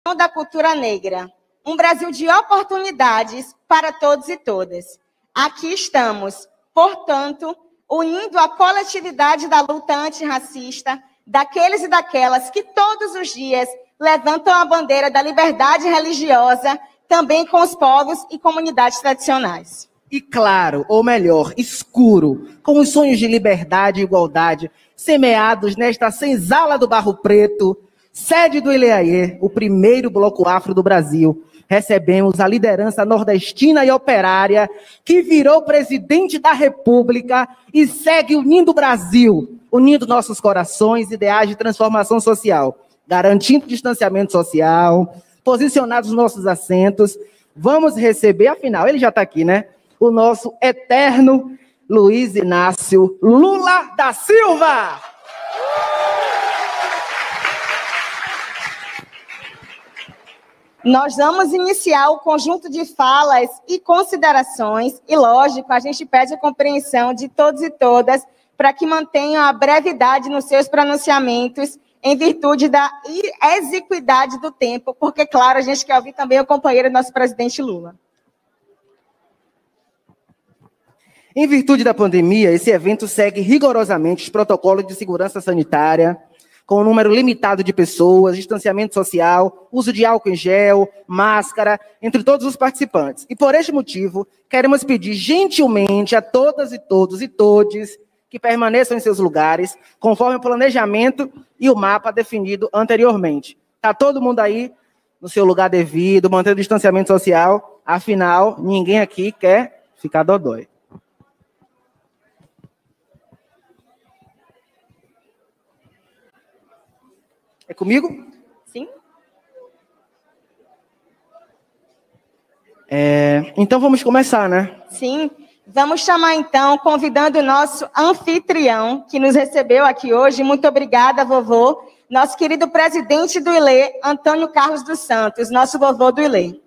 da cultura negra. Um Brasil de oportunidades para todos e todas. Aqui estamos, portanto, unindo a coletividade da luta antirracista, daqueles e daquelas que todos os dias levantam a bandeira da liberdade religiosa, também com os povos e comunidades tradicionais. E claro, ou melhor, escuro, com os sonhos de liberdade e igualdade semeados nesta senzala do Barro Preto, sede do Ileaê, o primeiro bloco afro do Brasil. Recebemos a liderança nordestina e operária que virou presidente da República e segue unindo o Brasil, unindo nossos corações, ideais de transformação social, garantindo distanciamento social, posicionados nos nossos assentos. Vamos receber, afinal, ele já está aqui, né? O nosso eterno Luiz Inácio Lula da Silva. Nós vamos iniciar o conjunto de falas e considerações, e lógico, a gente pede a compreensão de todos e todas para que mantenham a brevidade nos seus pronunciamentos, em virtude da exiguidade do tempo, porque, claro, a gente quer ouvir também o companheiro, nosso presidente Lula. Em virtude da pandemia, esse evento segue rigorosamente os protocolos de segurança sanitária, com um número limitado de pessoas, distanciamento social, uso de álcool em gel, máscara, entre todos os participantes. E por este motivo, queremos pedir gentilmente a todas e todos e todes que permaneçam em seus lugares, conforme o planejamento e o mapa definido anteriormente. Está todo mundo aí no seu lugar devido, mantendo o distanciamento social, afinal, ninguém aqui quer ficar dodói. É comigo? Sim. Então vamos começar, né? Sim. Vamos chamar, então, convidando o nosso anfitrião, que nos recebeu aqui hoje. Muito obrigada, vovô. Nosso querido presidente do ILE, Antônio Carlos dos Santos, nosso vovô do ILE.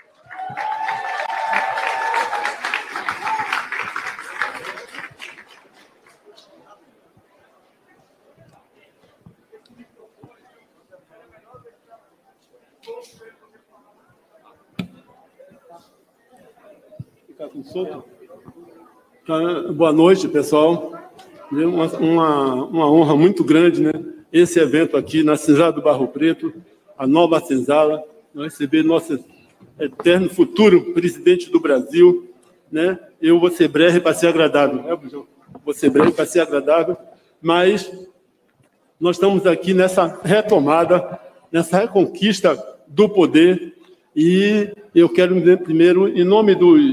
Boa noite, pessoal. Uma honra muito grande, né? Esse evento aqui na Senzala do Barro Preto, a nova Senzala, nós receber nosso eterno futuro presidente do Brasil, né? Eu vou ser breve para ser agradável, né, Bujão? Vou ser breve para ser agradável, mas nós estamos aqui nessa retomada, nessa reconquista do poder, e eu quero dizer primeiro, em nome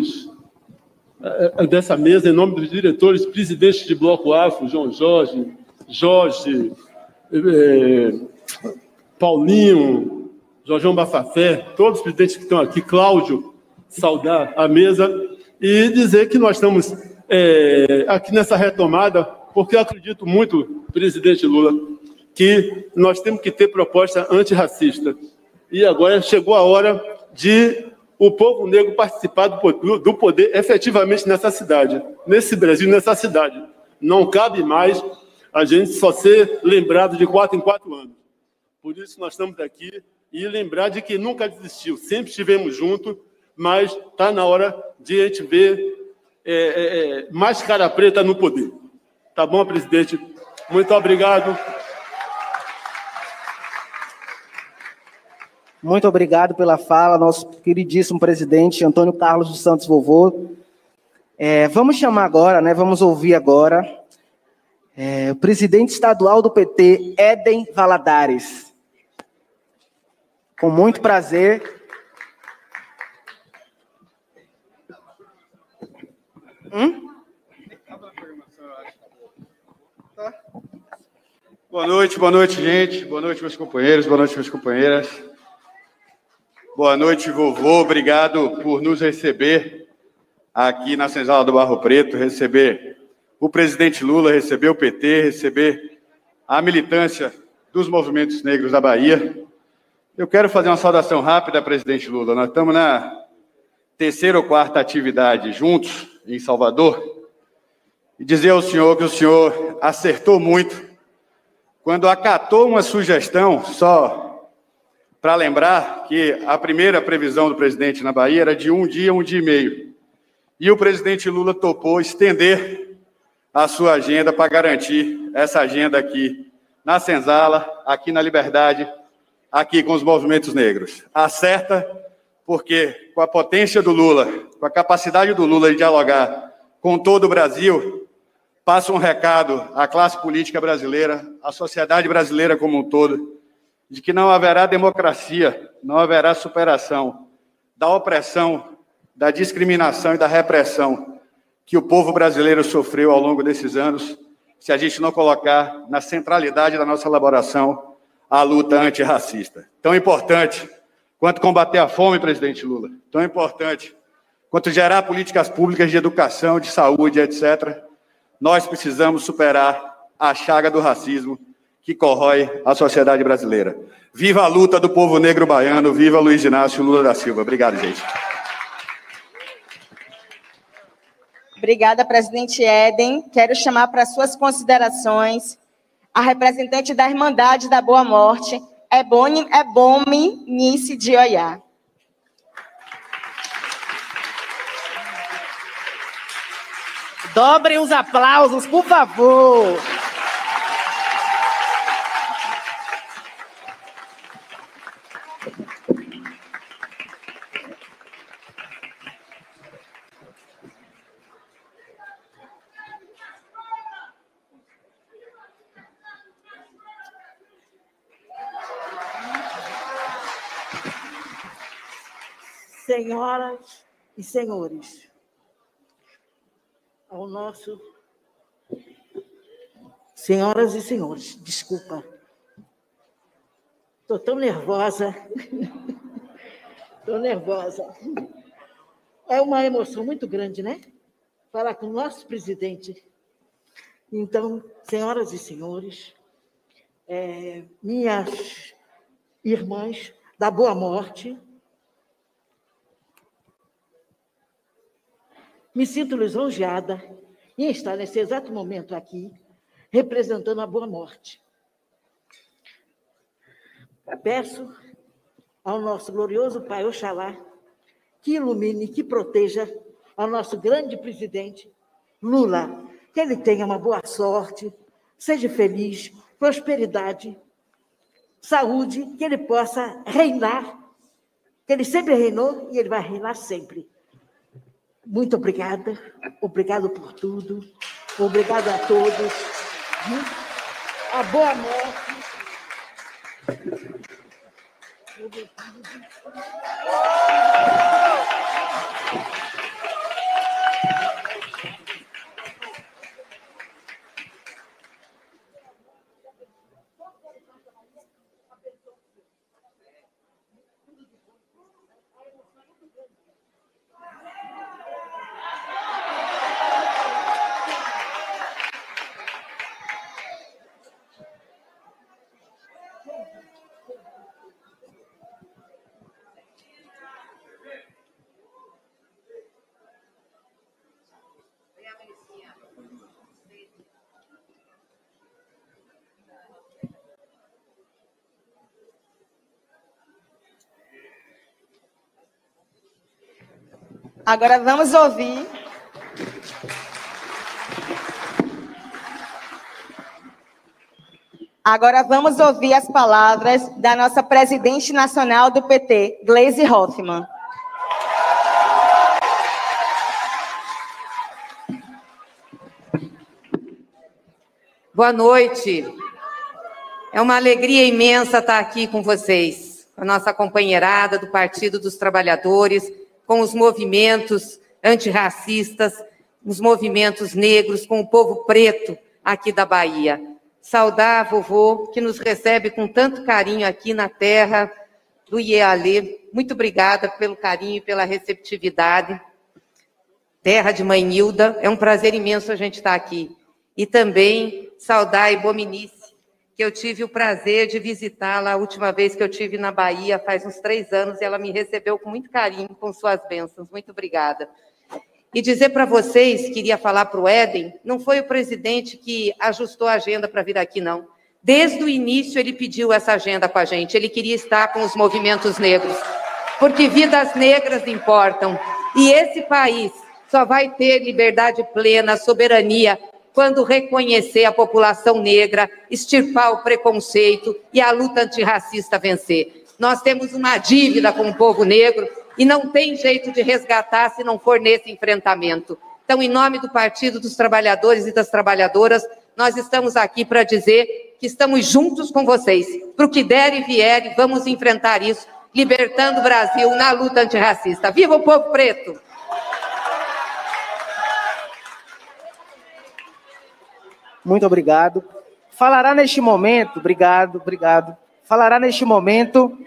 dessa mesa, em nome dos diretores, presidentes de Bloco Afro, João Jorge, Paulinho, Jorjão Bafafé, todos os presidentes que estão aqui, Cláudio, saudar a mesa e dizer que nós estamos aqui nessa retomada, porque eu acredito muito, presidente Lula, que nós temos que ter proposta antirracista. E agora chegou a hora de o povo negro participar do poder efetivamente nessa cidade, nesse Brasil, nessa cidade. Não cabe mais a gente só ser lembrado de 4 em 4 anos. Por isso nós estamos aqui e lembrar de que nunca desistiu, sempre estivemos juntos, mas está na hora de a gente ver mais cara preta no poder. Tá bom, presidente? Muito obrigado. Muito obrigado pela fala, nosso queridíssimo presidente Antônio Carlos dos Santos, vovô. Vamos chamar agora, né? Vamos ouvir agora o presidente estadual do PT, Éden Valadares. Com muito prazer. Boa noite, gente. Boa noite, meus companheiros. Boa noite, minhas companheiras. Boa noite, vovô. Obrigado por nos receber aqui na Senzala do Barro Preto, receber o presidente Lula, receber o PT, receber a militância dos movimentos negros da Bahia. Eu quero fazer uma saudação rápida, presidente Lula. Nós estamos na 3ª ou 4ª atividade juntos em Salvador e dizer ao senhor que o senhor acertou muito quando acatou uma sugestão, só para lembrar que a primeira previsão do presidente na Bahia era de 1 dia, 1 dia e meio. E o presidente Lula topou estender a sua agenda para garantir essa agenda aqui na Senzala, aqui na Liberdade, aqui com os movimentos negros. Acerta, porque com a potência do Lula, com a capacidade do Lula de dialogar com todo o Brasil, passa um recado à classe política brasileira, à sociedade brasileira como um todo, de que não haverá democracia, não haverá superação da opressão, da discriminação e da repressão que o povo brasileiro sofreu ao longo desses anos, se a gente não colocar na centralidade da nossa elaboração a luta antirracista. Tão importante quanto combater a fome, presidente Lula, tão importante quanto gerar políticas públicas de educação, de saúde, etc., nós precisamos superar a chaga do racismo que corrói a sociedade brasileira. Viva a luta do povo negro baiano, viva Luiz Inácio Lula da Silva. Obrigado, gente. Obrigada, presidente Éden. Quero chamar para suas considerações a representante da Irmandade da Boa Morte, Ebome Nice de Oiá. Dobrem os aplausos, por favor. Senhoras e senhores, ao nosso... Senhoras e senhores, desculpa. Estou tão nervosa. Estou nervosa. É uma emoção muito grande, né? Falar com o nosso presidente. Então, senhoras e senhores, minhas irmãs da Boa Morte, me sinto lisonjeada em estar nesse exato momento aqui, representando a Boa Morte. Peço ao nosso glorioso Pai Oxalá que ilumine, que proteja ao nosso grande presidente Lula, que ele tenha uma boa sorte, seja feliz, prosperidade, saúde, que ele possa reinar, que ele sempre reinou e ele vai reinar sempre. Muito obrigada, obrigado por tudo, obrigado a todos. A Boa Morte. Agora vamos ouvir as palavras da nossa presidente nacional do PT, Gleisi Hoffmann. Boa noite. É uma alegria imensa estar aqui com vocês, a nossa companheirada do Partido dos Trabalhadores, com os movimentos antirracistas, os movimentos negros, com o povo preto aqui da Bahia. Saudar a vovô, que nos recebe com tanto carinho aqui na terra do Iê-Alê. Muito obrigada pelo carinho e pela receptividade. Terra de Mãe Nilda, é um prazer imenso a gente estar aqui. E também saudar a Ebome Nice, que eu tive o prazer de visitá-la a última vez que eu estive na Bahia, faz uns 3 anos, e ela me recebeu com muito carinho, com suas bênçãos. Muito obrigada. E dizer para vocês, queria falar para o Éden, não foi o presidente que ajustou a agenda para vir aqui, não. Desde o início, ele pediu essa agenda com a gente. Ele queria estar com os movimentos negros, porque vidas negras importam. E esse país só vai ter liberdade plena, soberania, quando reconhecer a população negra, extirpar o preconceito e a luta antirracista vencer. Nós temos uma dívida com o povo negro e não tem jeito de resgatar se não for nesse enfrentamento. Então, em nome do Partido dos Trabalhadores e das Trabalhadoras, nós estamos aqui para dizer que estamos juntos com vocês. Para o que der e vier, vamos enfrentar isso, libertando o Brasil na luta antirracista. Viva o povo preto! Muito obrigado. Falará neste momento, obrigado. Falará neste momento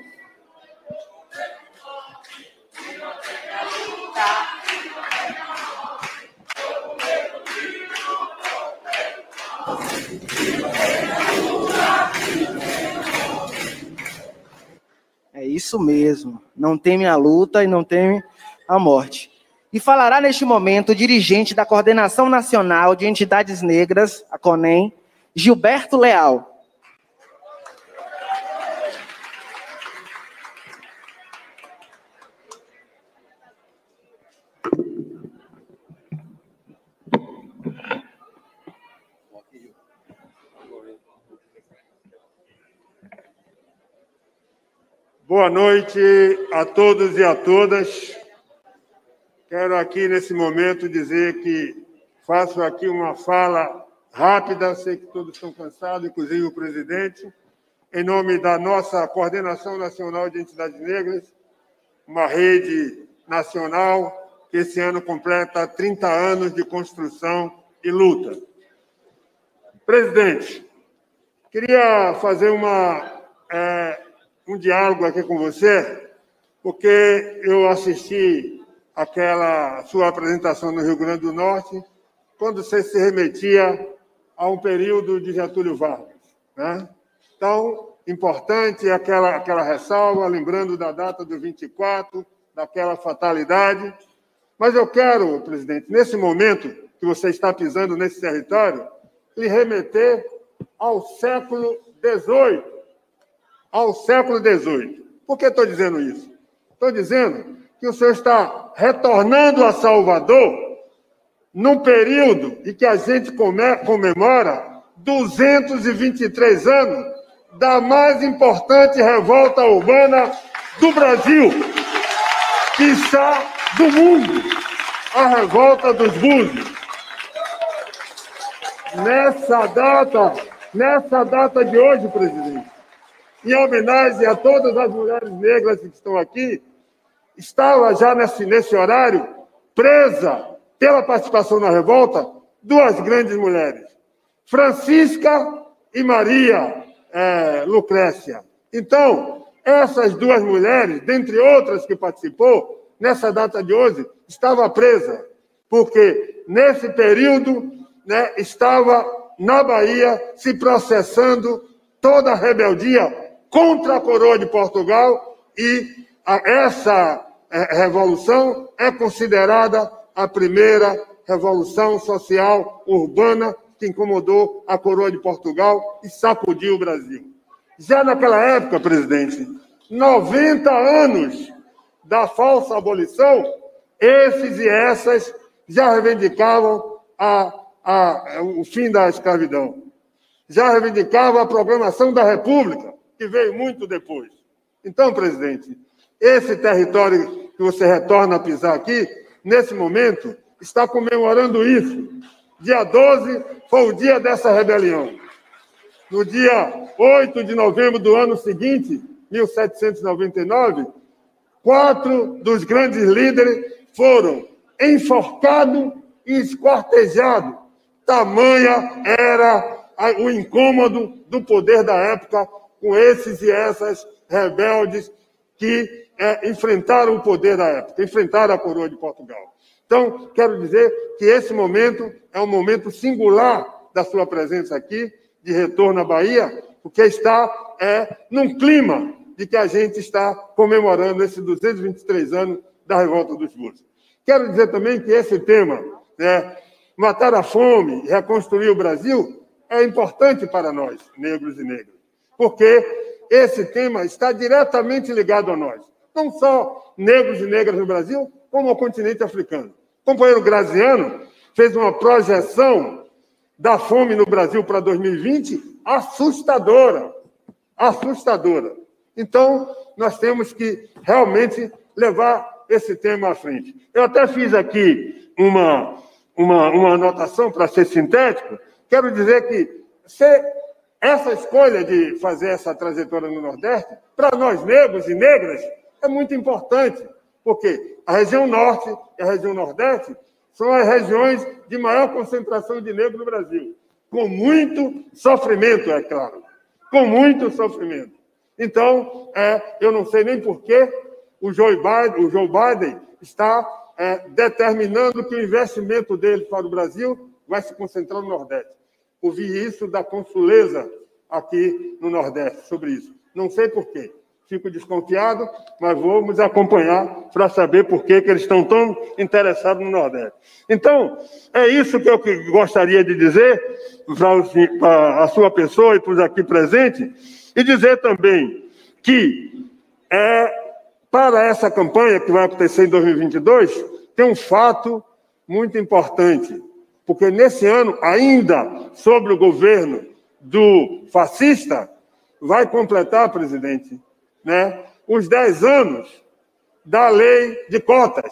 é isso mesmo, não teme a luta e não teme a morte. E falará neste momento o dirigente da Coordenação Nacional de Entidades Negras, a CONEM, Gilberto Leal. Boa noite a todos e a todas. Quero aqui, nesse momento, dizer que faço aqui uma fala rápida, sei que todos estão cansados, inclusive o presidente, em nome da nossa Coordenação Nacional de Entidades Negras, uma rede nacional que esse ano completa 30 anos de construção e luta. Presidente, queria fazer um diálogo aqui com você, porque eu assisti aquela sua apresentação no Rio Grande do Norte, quando você se remetia a um período de Getúlio Vargas, né? Então, importante aquela ressalva, lembrando da data do 24, daquela fatalidade. Mas eu quero, presidente, nesse momento que você está pisando nesse território, lhe remeter ao século XVIII. Ao século XVIII. Por que estou dizendo isso? Estou dizendo que o senhor está retornando a Salvador num período em que a gente comemora 223 anos da mais importante revolta urbana do Brasil, quiçá do mundo, a Revolta dos Búzios. Nessa data de hoje, presidente, em homenagem a todas as mulheres negras que estão aqui, estava já nesse horário presa pela participação na revolta duas grandes mulheres, Francisca e Maria Lucrécia. Então, essas duas mulheres, dentre outras que participou, nessa data de hoje, estava presa, porque nesse período, né, estava na Bahia se processando toda a rebeldia contra a coroa de Portugal e essa revolução é considerada a primeira revolução social urbana que incomodou a coroa de Portugal e sacudiu o Brasil. Já naquela época, presidente, 90 anos da falsa abolição, esses e essas já reivindicavam o fim da escravidão. Já reivindicavam a proclamação da República, que veio muito depois. Então, presidente, esse território que você retorna a pisar aqui, nesse momento, está comemorando isso. Dia 12 foi o dia dessa rebelião. No dia 8 de novembro do ano seguinte, 1799, 4 dos grandes líderes foram enforcados e esquartejados. Tamanha era o incômodo do poder da época com esses e essas rebeldes que enfrentaram o poder da época, enfrentaram a coroa de Portugal. Então, quero dizer que esse momento é um momento singular da sua presença aqui, de retorno à Bahia, porque está num clima de que a gente está comemorando esses 223 anos da Revolta dos Búzios. Quero dizer também que esse tema, matar a fome, reconstruir o Brasil, é importante para nós, negros e negras, porque esse tema está diretamente ligado a nós. Não só negros e negras no Brasil, como ao continente africano. O companheiro Graziano fez uma projeção da fome no Brasil para 2020 assustadora. Assustadora. Então, nós temos que realmente levar esse tema à frente. Eu até fiz aqui uma anotação para ser sintético. Quero dizer que essa escolha de fazer essa trajetória no Nordeste, para nós negros e negras, é muito importante, porque a região Norte e a região Nordeste são as regiões de maior concentração de negros no Brasil, com muito sofrimento, é claro, com muito sofrimento. Então, eu não sei nem por que o Joe Biden está determinando que o investimento dele para o Brasil vai se concentrar no Nordeste. Ouvi isso da consuleza aqui no Nordeste sobre isso. Não sei por quê. Fico desconfiado, mas vamos acompanhar para saber por que eles estão tão interessados no Nordeste. Então, é isso que eu gostaria de dizer para a sua pessoa e para os aqui presentes, e dizer também que, para essa campanha que vai acontecer em 2022, tem um fato muito importante, porque nesse ano, ainda sobre o governo do fascista, vai completar, presidente, os 10 anos da lei de cotas,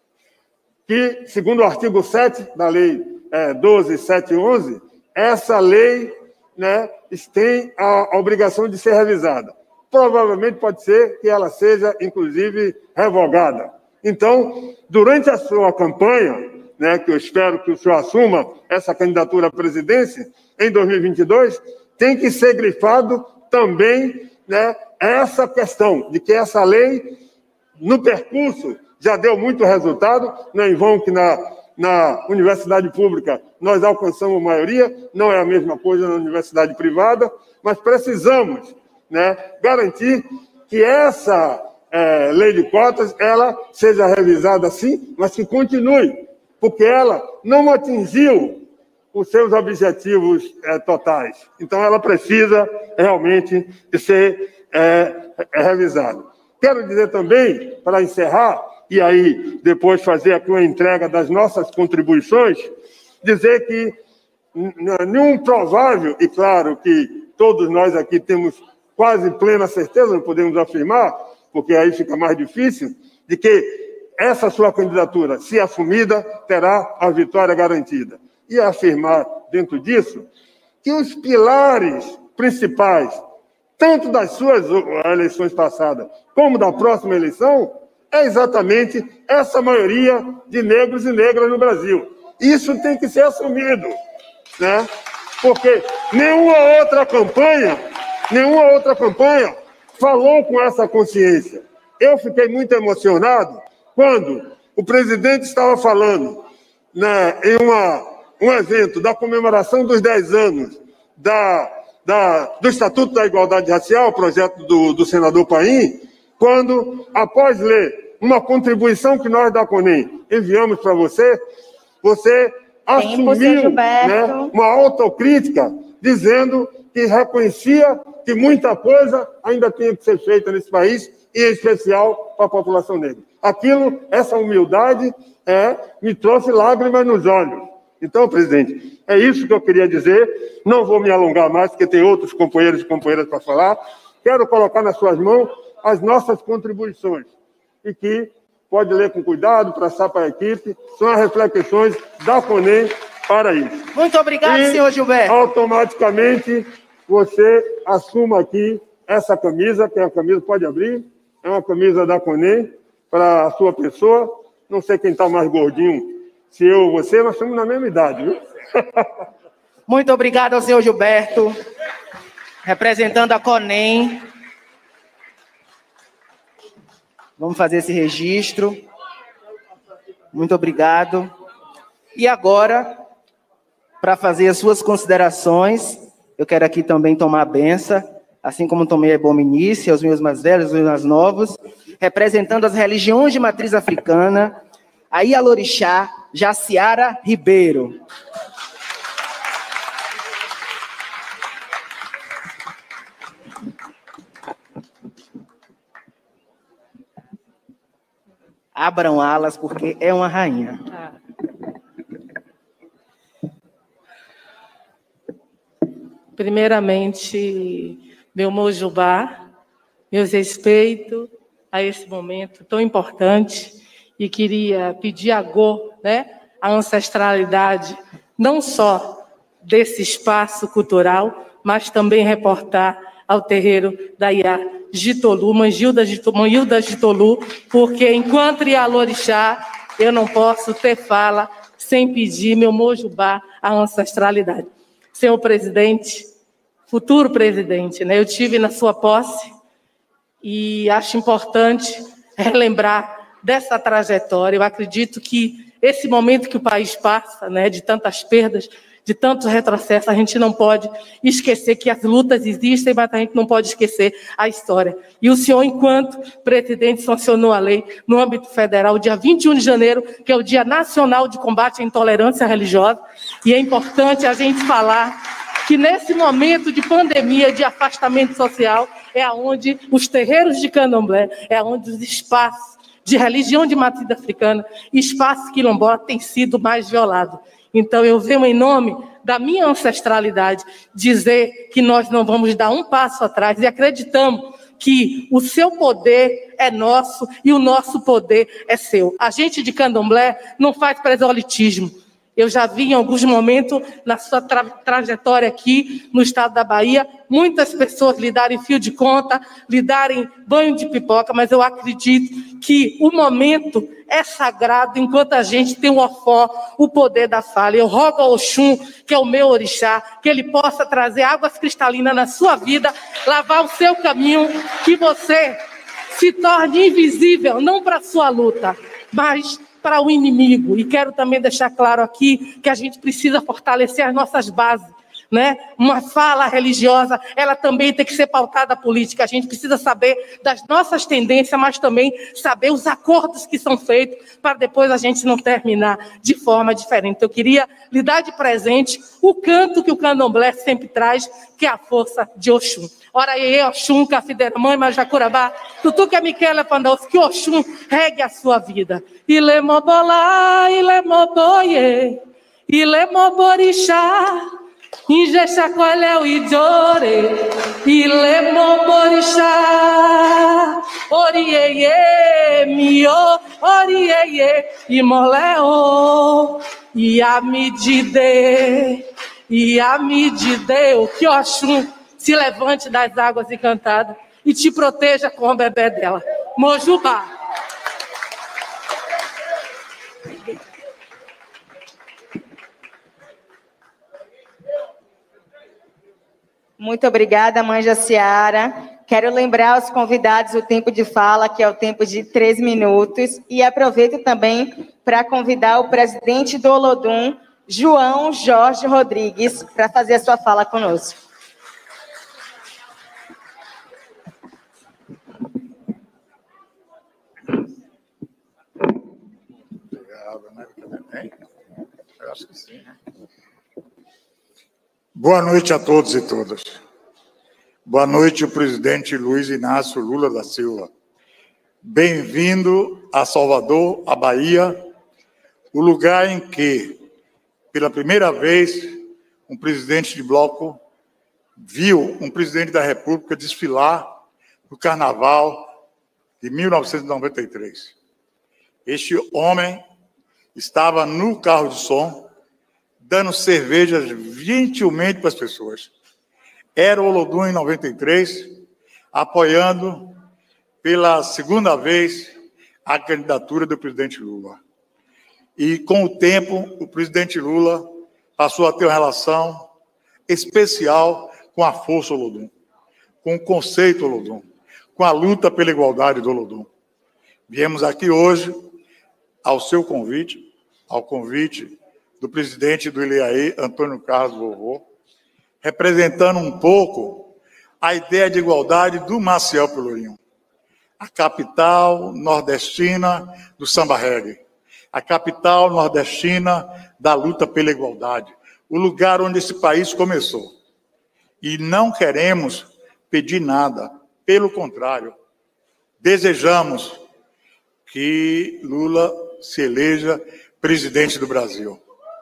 que, segundo o artigo 7 da lei 12.711, essa lei tem a obrigação de ser revisada. Provavelmente pode ser que ela seja, inclusive, revogada. Então, durante a sua campanha, que eu espero que o senhor assuma essa candidatura à presidência, em 2022, tem que ser grifado também essa questão de que essa lei, no percurso, já deu muito resultado. Não é em vão que na universidade pública nós alcançamos a maioria, não é a mesma coisa na universidade privada, mas precisamos garantir que essa lei de cotas ela seja revisada sim, mas que continue, porque ela não atingiu os seus objetivos totais. Então, ela precisa realmente de ser revisada. Quero dizer também, para encerrar, e aí depois fazer aqui uma entrega das nossas contribuições, dizer que nenhum provável, e claro que todos nós aqui temos quase plena certeza, não podemos afirmar, porque aí fica mais difícil, de que essa sua candidatura, se assumida, terá a vitória garantida. E afirmar, dentro disso, que os pilares principais, tanto das suas eleições passadas, como da próxima eleição, é exatamente essa maioria de negros e negras no Brasil. Isso tem que ser assumido, porque nenhuma outra campanha falou com essa consciência. Eu fiquei muito emocionado quando o presidente estava falando em um evento da comemoração dos 10 anos do Estatuto da Igualdade Racial, projeto do senador Paim, quando, após ler uma contribuição que nós da CONEM enviamos para você assumiu uma autocrítica, dizendo que reconhecia que muita coisa ainda tinha que ser feita nesse país, e em especial para a população negra. Essa humildade me trouxe lágrimas nos olhos. Então, presidente, é isso que eu queria dizer. Não vou me alongar mais, porque tem outros companheiros e companheiras para falar. Quero colocar nas suas mãos as nossas contribuições, e que pode ler com cuidado, passar para a equipe. São as reflexões da CONEM para isso. Muito obrigado, senhor Gilberto. Automaticamente, você assuma aqui essa camisa, que é a camisa, pode abrir, é uma camisa da CONEM para a sua pessoa. Não sei quem está mais gordinho, se eu ou você, nós estamos na mesma idade, viu? Muito obrigado ao senhor Gilberto, representando a CONEM. Vamos fazer esse registro. Muito obrigado. E agora, para fazer as suas considerações, eu quero aqui também tomar a benção, assim como tomei a Ebominice, aos meus mais velhos, aos meus mais novos, representando as religiões de matriz africana, a Ialorixá Jaciara Ribeiro. Abram alas, porque é uma rainha. Primeiramente, meu mojubá, meus respeitos a esse momento tão importante, e queria pedir a Gô, né, a ancestralidade, não só desse espaço cultural, mas também reportar ao terreiro da Iá Jitolu, Manhilda Jitolu, porque enquanto Ialorixá, eu não posso ter fala sem pedir meu mojubá à ancestralidade. Senhor presidente, futuro presidente, né, eu tive na sua posse e acho importante relembrar dessa trajetória. Eu acredito que esse momento que o país passa, né, de tantas perdas, de tantos retrocessos, a gente não pode esquecer que as lutas existem, mas a gente não pode esquecer a história. E o senhor, enquanto presidente, sancionou a lei no âmbito federal, dia 21 de janeiro, que é o Dia Nacional de Combate à Intolerância Religiosa, e é importante a gente falar que nesse momento de pandemia, de afastamento social, é onde os terreiros de candomblé, é onde os espaços de religião de matriz africana, espaço quilombola, tem sido mais violado. Então, eu venho em nome da minha ancestralidade dizer que nós não vamos dar um passo atrás e acreditamos que o seu poder é nosso e o nosso poder é seu. A gente de candomblé não faz proselitismo. Eu já vi em alguns momentos, na sua trajetória aqui no estado da Bahia, muitas pessoas lhe darem fio de conta, lhe darem banho de pipoca, mas eu acredito que o momento é sagrado enquanto a gente tem o ofó, o poder da fala. Eu rogo ao Oxum, que é o meu orixá, que ele possa trazer águas cristalinas na sua vida, lavar o seu caminho, que você se torne invisível, não para a sua luta, mas para o inimigo. E quero também deixar claro aqui que a gente precisa fortalecer as nossas bases, né? Uma fala religiosa, ela também tem que ser pautada política. A gente precisa saber das nossas tendências, mas também saber os acordos que são feitos para depois a gente não terminar de forma diferente. Eu queria lhe dar de presente o canto que o candomblé sempre traz, que é a força de Oxum. Ora, Oxum, Cafidera, Mãe, Majacurabá, Tutu que é Miquela Pandaus, que Oxum regue a sua vida. Ilemobolá, Ilemoboye, Ilemoborixá, Injexacolé, Idore, Ilemoborixá, Orieye, Mio, Orieye, Imoleo, Iamidide, o que Oxum se levante das águas encantadas e te proteja com o bebê dela. Mojubá. Muito obrigada, Mãe Jaciara. Quero lembrar aos convidados o tempo de fala, que é o tempo de 3 minutos, e aproveito também para convidar o presidente do Olodum, João Jorge Rodrigues, para fazer a sua fala conosco. Eu acho que sim, né? Boa noite a todos e todas. Boa noite, o presidente Luiz Inácio Lula da Silva. Bem-vindo a Salvador, a Bahia, o lugar em que, pela primeira vez, um presidente de bloco viu um presidente da República desfilar no Carnaval de 1993. Este homem estava no carro de som, dando cervejas gentilmente para as pessoas. Era o Olodum em 93, apoiando pela segunda vez a candidatura do presidente Lula. E, com o tempo, o presidente Lula passou a ter uma relação especial com a força Olodum, com o conceito Olodum, com a luta pela igualdade do Olodum. Viemos aqui hoje ao seu convite, ao convite do presidente do ILEAE, Antônio Carlos Vovô, representando um pouco a ideia de igualdade do Maciel Pelourinho, a capital nordestina do samba reggae, a capital nordestina da luta pela igualdade, o lugar onde esse país começou. E não queremos pedir nada, pelo contrário, desejamos que Lula se eleja presidente do Brasil.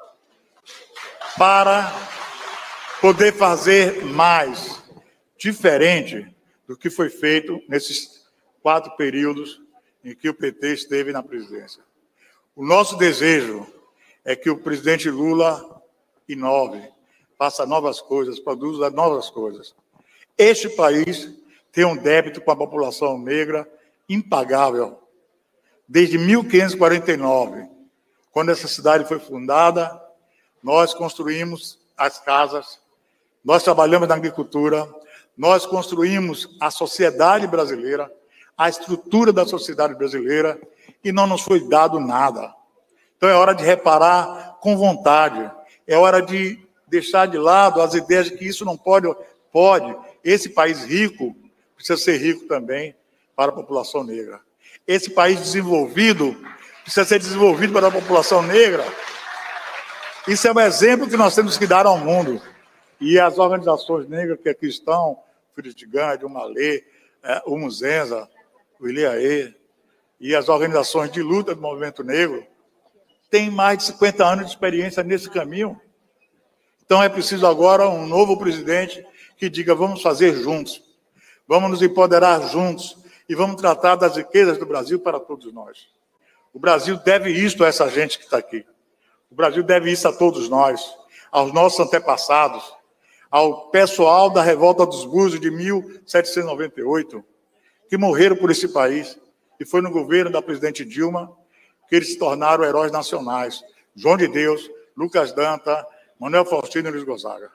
Para poder fazer mais, diferente do que foi feito nesses 4 períodos em que o PT esteve na presidência. O nosso desejo é que o presidente Lula inove, faça novas coisas, produza novas coisas. Este país tem um débito com a população negra impagável. Desde 1549, quando essa cidade foi fundada, nós construímos as casas, nós trabalhamos na agricultura, nós construímos a sociedade brasileira, a estrutura da sociedade brasileira, e não nos foi dado nada. Então é hora de reparar com vontade, é hora de deixar de lado as ideias de que isso não pode. Esse país rico precisa ser rico também para a população negra. Esse país desenvolvido precisa ser desenvolvido para a população negra. Isso é um exemplo que nós temos que dar ao mundo. E as organizações negras que aqui estão, o Filho de Gandhi, o Malê, o Muzenza, o Ilhaê, e as organizações de luta do movimento negro, têm mais de 50 anos de experiência nesse caminho. Então é preciso agora um novo presidente que diga: vamos fazer juntos, vamos nos empoderar juntos e vamos tratar das riquezas do Brasil para todos nós. O Brasil deve isto a essa gente que está aqui. O Brasil deve isso a todos nós, aos nossos antepassados, ao pessoal da Revolta dos Búzios de 1798, que morreram por esse país. E foi no governo da presidente Dilma que eles se tornaram heróis nacionais. João de Deus, Lucas Danta, Manuel Faustino e Luiz Gonzaga.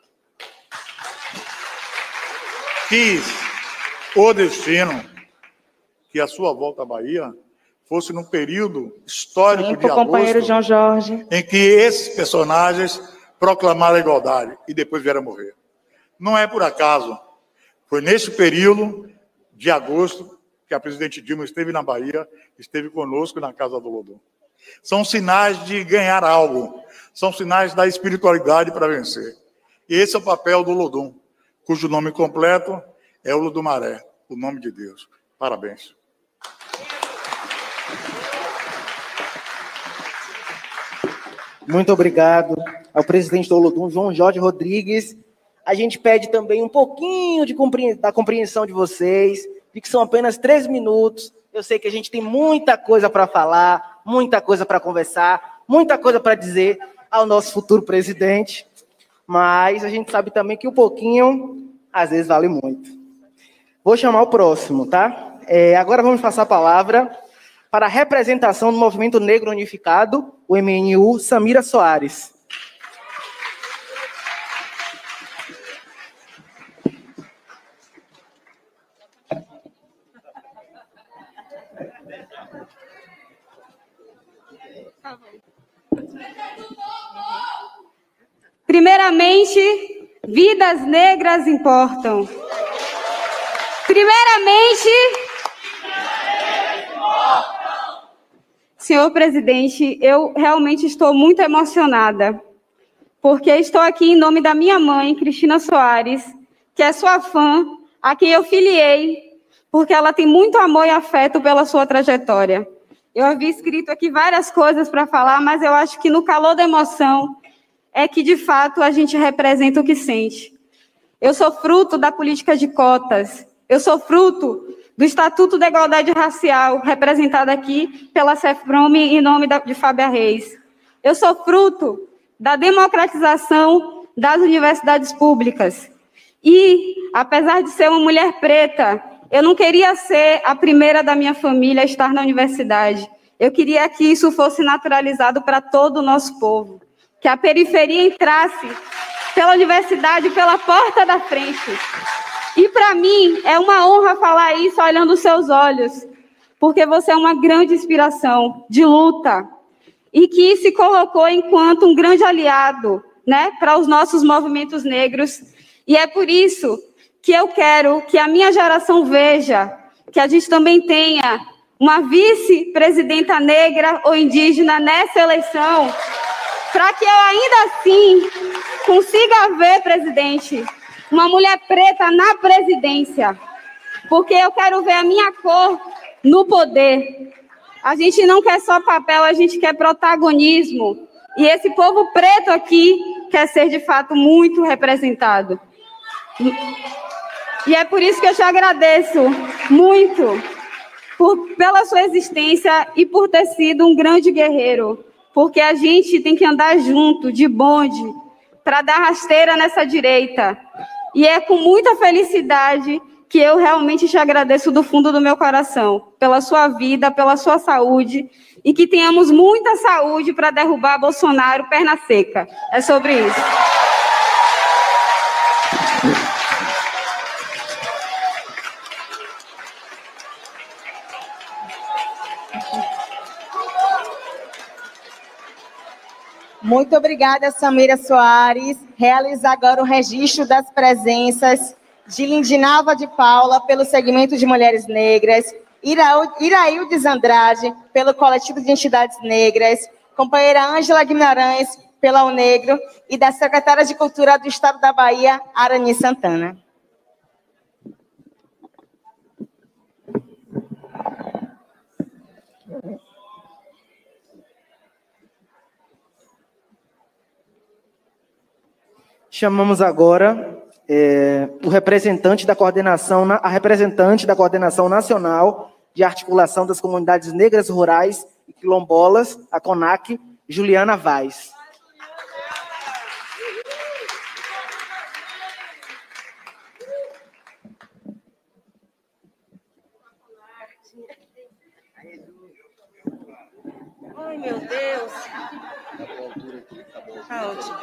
Quis o destino que a sua volta à Bahia fosse num período histórico de companheiro agosto, João Jorge, em que esses personagens proclamaram a igualdade e depois vieram morrer. Não é por acaso. Foi nesse período de agosto que a presidente Dilma esteve na Bahia, esteve conosco na Casa do Olodum. São sinais de ganhar algo, são sinais da espiritualidade para vencer. E esse é o papel do Olodum, cujo nome completo é Olodumaré, o nome de Deus. Parabéns. Muito obrigado ao presidente do Olodum, João Jorge Rodrigues. A gente pede também um pouquinho da compreensão de vocês, de que são apenas 3 minutos. Eu sei que a gente tem muita coisa para falar, muita coisa para conversar, muita coisa para dizer ao nosso futuro presidente, mas a gente sabe também que um pouquinho, às vezes, vale muito. Vou chamar o próximo, tá? Agora vamos passar a palavra para a representação do Movimento Negro Unificado, o MNU, Samira Soares. Primeiramente, vidas negras importam. Primeiramente, senhor presidente, eu realmente estou muito emocionada, porque estou aqui em nome da minha mãe, Cristina Soares, que é sua fã, a quem eu filiei, porque ela tem muito amor e afeto pela sua trajetória. Eu havia escrito aqui várias coisas para falar, mas eu acho que no calor da emoção é que, de fato, a gente representa o que sente. Eu sou fruto da política de cotas, eu sou fruto do Estatuto da Igualdade Racial, representado aqui pela CEFPROM em nome de Fábia Reis. Eu sou fruto da democratização das universidades públicas. E, apesar de ser uma mulher preta, eu não queria ser a primeira da minha família a estar na universidade. Eu queria que isso fosse naturalizado para todo o nosso povo. Que a periferia entrasse pela universidade, pela porta da frente. E, para mim, é uma honra falar isso olhando os seus olhos, porque você é uma grande inspiração de luta e que se colocou enquanto um grande aliado, né, para os nossos movimentos negros. E é por isso que eu quero que a minha geração veja que a gente também tenha uma vice-presidenta negra ou indígena nessa eleição, para que eu ainda assim consiga ver, presidente, uma mulher preta na presidência, porque eu quero ver a minha cor no poder. A gente não quer só papel, a gente quer protagonismo. E esse povo preto aqui quer ser, de fato, muito representado. E é por isso que eu te agradeço muito pela sua existência e por ter sido um grande guerreiro. Porque a gente tem que andar junto, de bonde, para dar rasteira nessa direita. E é com muita felicidade que eu realmente te agradeço do fundo do meu coração, pela sua vida, pela sua saúde, e que tenhamos muita saúde para derrubar Bolsonaro perna seca. É sobre isso. Muito obrigada, Samira Soares. Realiza agora o registro das presenças de Lindinalva de Paula, pelo segmento de Mulheres Negras, Iraildes Andrade, pelo Coletivo de Entidades Negras, companheira Ângela Guimarães, pela UNegro, e da secretária de Cultura do Estado da Bahia, Arani Santana. Chamamos agora a representante da Coordenação Nacional de Articulação das Comunidades Negras Rurais e Quilombolas, a CONAC, Juliana Vaz. Ai, meu Deus. Tá ótimo.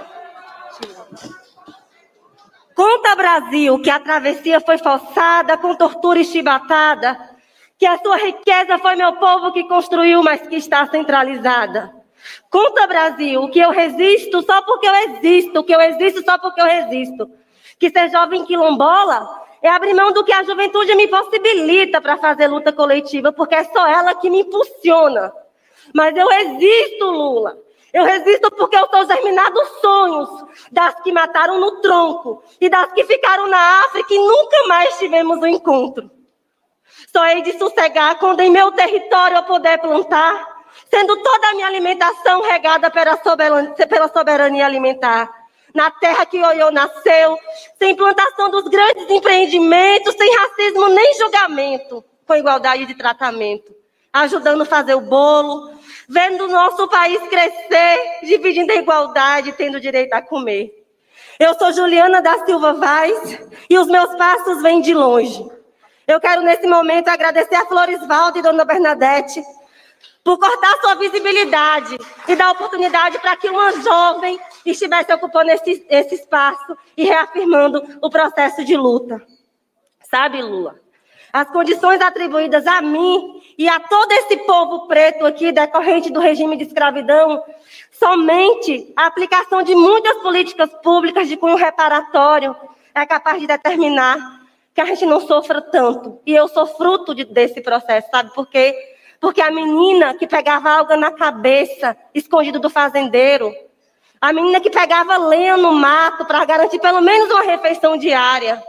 Conta, Brasil, que a travessia foi forçada, com tortura e chibatada, que a sua riqueza foi meu povo que construiu, mas que está centralizada. Conta, Brasil, que eu resisto só porque eu existo, que eu existo só porque eu resisto. Que ser jovem quilombola é abrir mão do que a juventude me possibilita para fazer luta coletiva, porque é só ela que me impulsiona. Mas eu resisto, Lula. Eu resisto porque eu sou germinado sonhos das que mataram no tronco e das que ficaram na África e nunca mais tivemos um encontro. Só hei de sossegar quando em meu território eu puder plantar, sendo toda a minha alimentação regada pela soberania alimentar. Na terra que Ioiô nasceu, sem plantação dos grandes empreendimentos, sem racismo nem julgamento, com igualdade de tratamento. Ajudando a fazer o bolo, vendo o nosso país crescer, dividindo a igualdade, tendo direito a comer. Eu sou Juliana da Silva Vaz e os meus passos vêm de longe. Eu quero, nesse momento, agradecer a Floresvaldo e Dona Bernadette por cortar sua visibilidade e dar oportunidade para que uma jovem estivesse ocupando esse espaço e reafirmando o processo de luta. Sabe, Lula? As condições atribuídas a mim e a todo esse povo preto aqui, decorrente do regime de escravidão, somente a aplicação de muitas políticas públicas de cunho reparatório é capaz de determinar que a gente não sofra tanto. E eu sou fruto desse processo, sabe por quê? Porque a menina que pegava alga na cabeça, escondido do fazendeiro, a menina que pegava lenha no mato para garantir pelo menos uma refeição diária,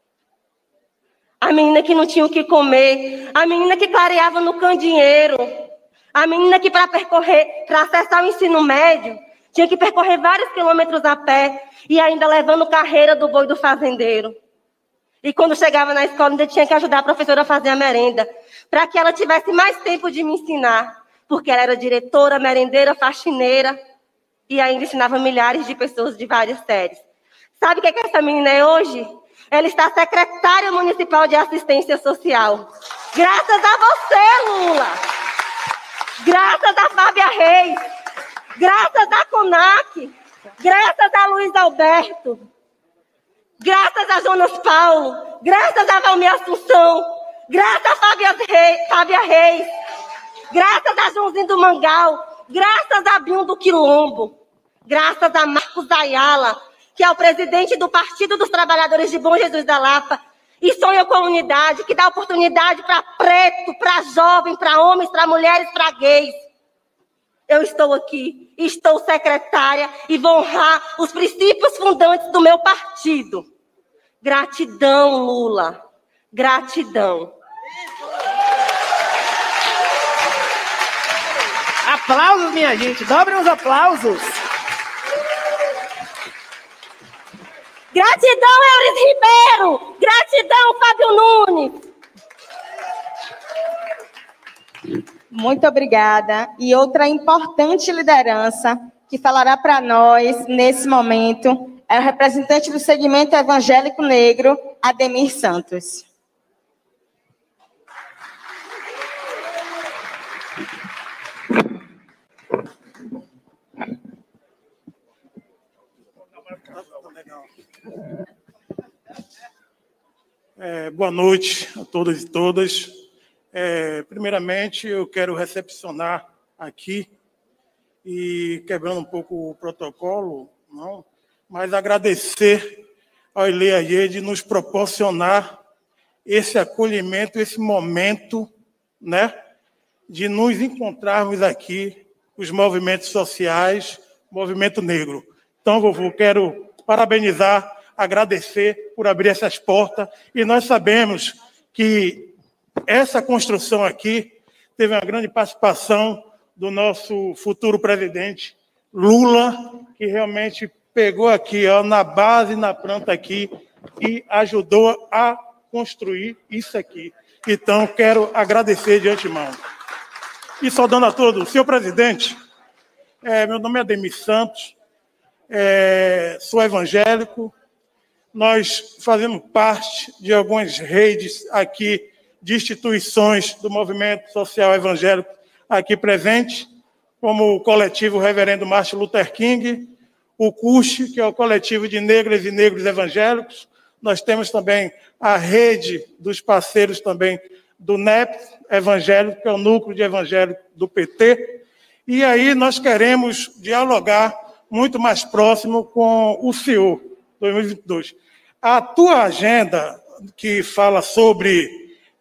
a menina que não tinha o que comer, a menina que clareava no candeeiro, a menina que para acessar o ensino médio, tinha que percorrer vários quilômetros a pé e ainda levando carreira do boi do fazendeiro. E quando chegava na escola, ainda tinha que ajudar a professora a fazer a merenda, para que ela tivesse mais tempo de me ensinar, porque ela era diretora, merendeira, faxineira e ainda ensinava milhares de pessoas de várias séries. Sabe o que essa menina é hoje? Ela está secretária municipal de assistência social. Graças a você, Lula. Graças a Fábia Reis. Graças a CONAC. Graças a Luiz Alberto. Graças a Jonas Paulo. Graças a Valmir Assunção. Graças a Fábia Reis. Graças a Joãozinho do Mangal. Graças a Binho do Quilombo. Graças a Marcos Ayala, que é o presidente do Partido dos Trabalhadores de Bom Jesus da Lapa, e sonha com a unidade, que dá oportunidade para preto, para jovem, para homens, para mulheres, para gays. Eu estou aqui, estou secretária e vou honrar os princípios fundantes do meu partido. Gratidão, Lula. Gratidão. Aplausos, minha gente. Dobrem os aplausos. Gratidão, Euris Ribeiro. Gratidão, Fábio Nunes. Muito obrigada. E outra importante liderança que falará para nós nesse momento é o representante do segmento evangélico negro, Ademir Santos. Boa noite a todos e todas. Primeiramente, eu quero recepcionar aqui, e quebrando um pouco o protocolo, não, mas agradecer ao Ileaie de nos proporcionar esse acolhimento, esse momento, né, de nos encontrarmos aqui, os movimentos sociais, movimento negro. Então, vovô, quero parabenizar, agradecer por abrir essas portas, e nós sabemos que essa construção aqui teve uma grande participação do nosso futuro presidente, Lula, que realmente pegou aqui, ó, na base, na planta aqui, e ajudou a construir isso aqui. Então, quero agradecer de antemão. E saudando a todos, senhor presidente, meu nome é Ademir Santos, sou evangélico, nós fazemos parte de algumas redes aqui, de instituições do movimento social evangélico aqui presente, como o coletivo Reverendo Martin Luther King, o CUSH, que é o coletivo de negras e negros evangélicos. Nós temos também a rede dos parceiros também do NEP evangélico, que é o núcleo de evangélico do PT. E aí nós queremos dialogar muito mais próximo com o senhor, 2022. A tua agenda, que fala sobre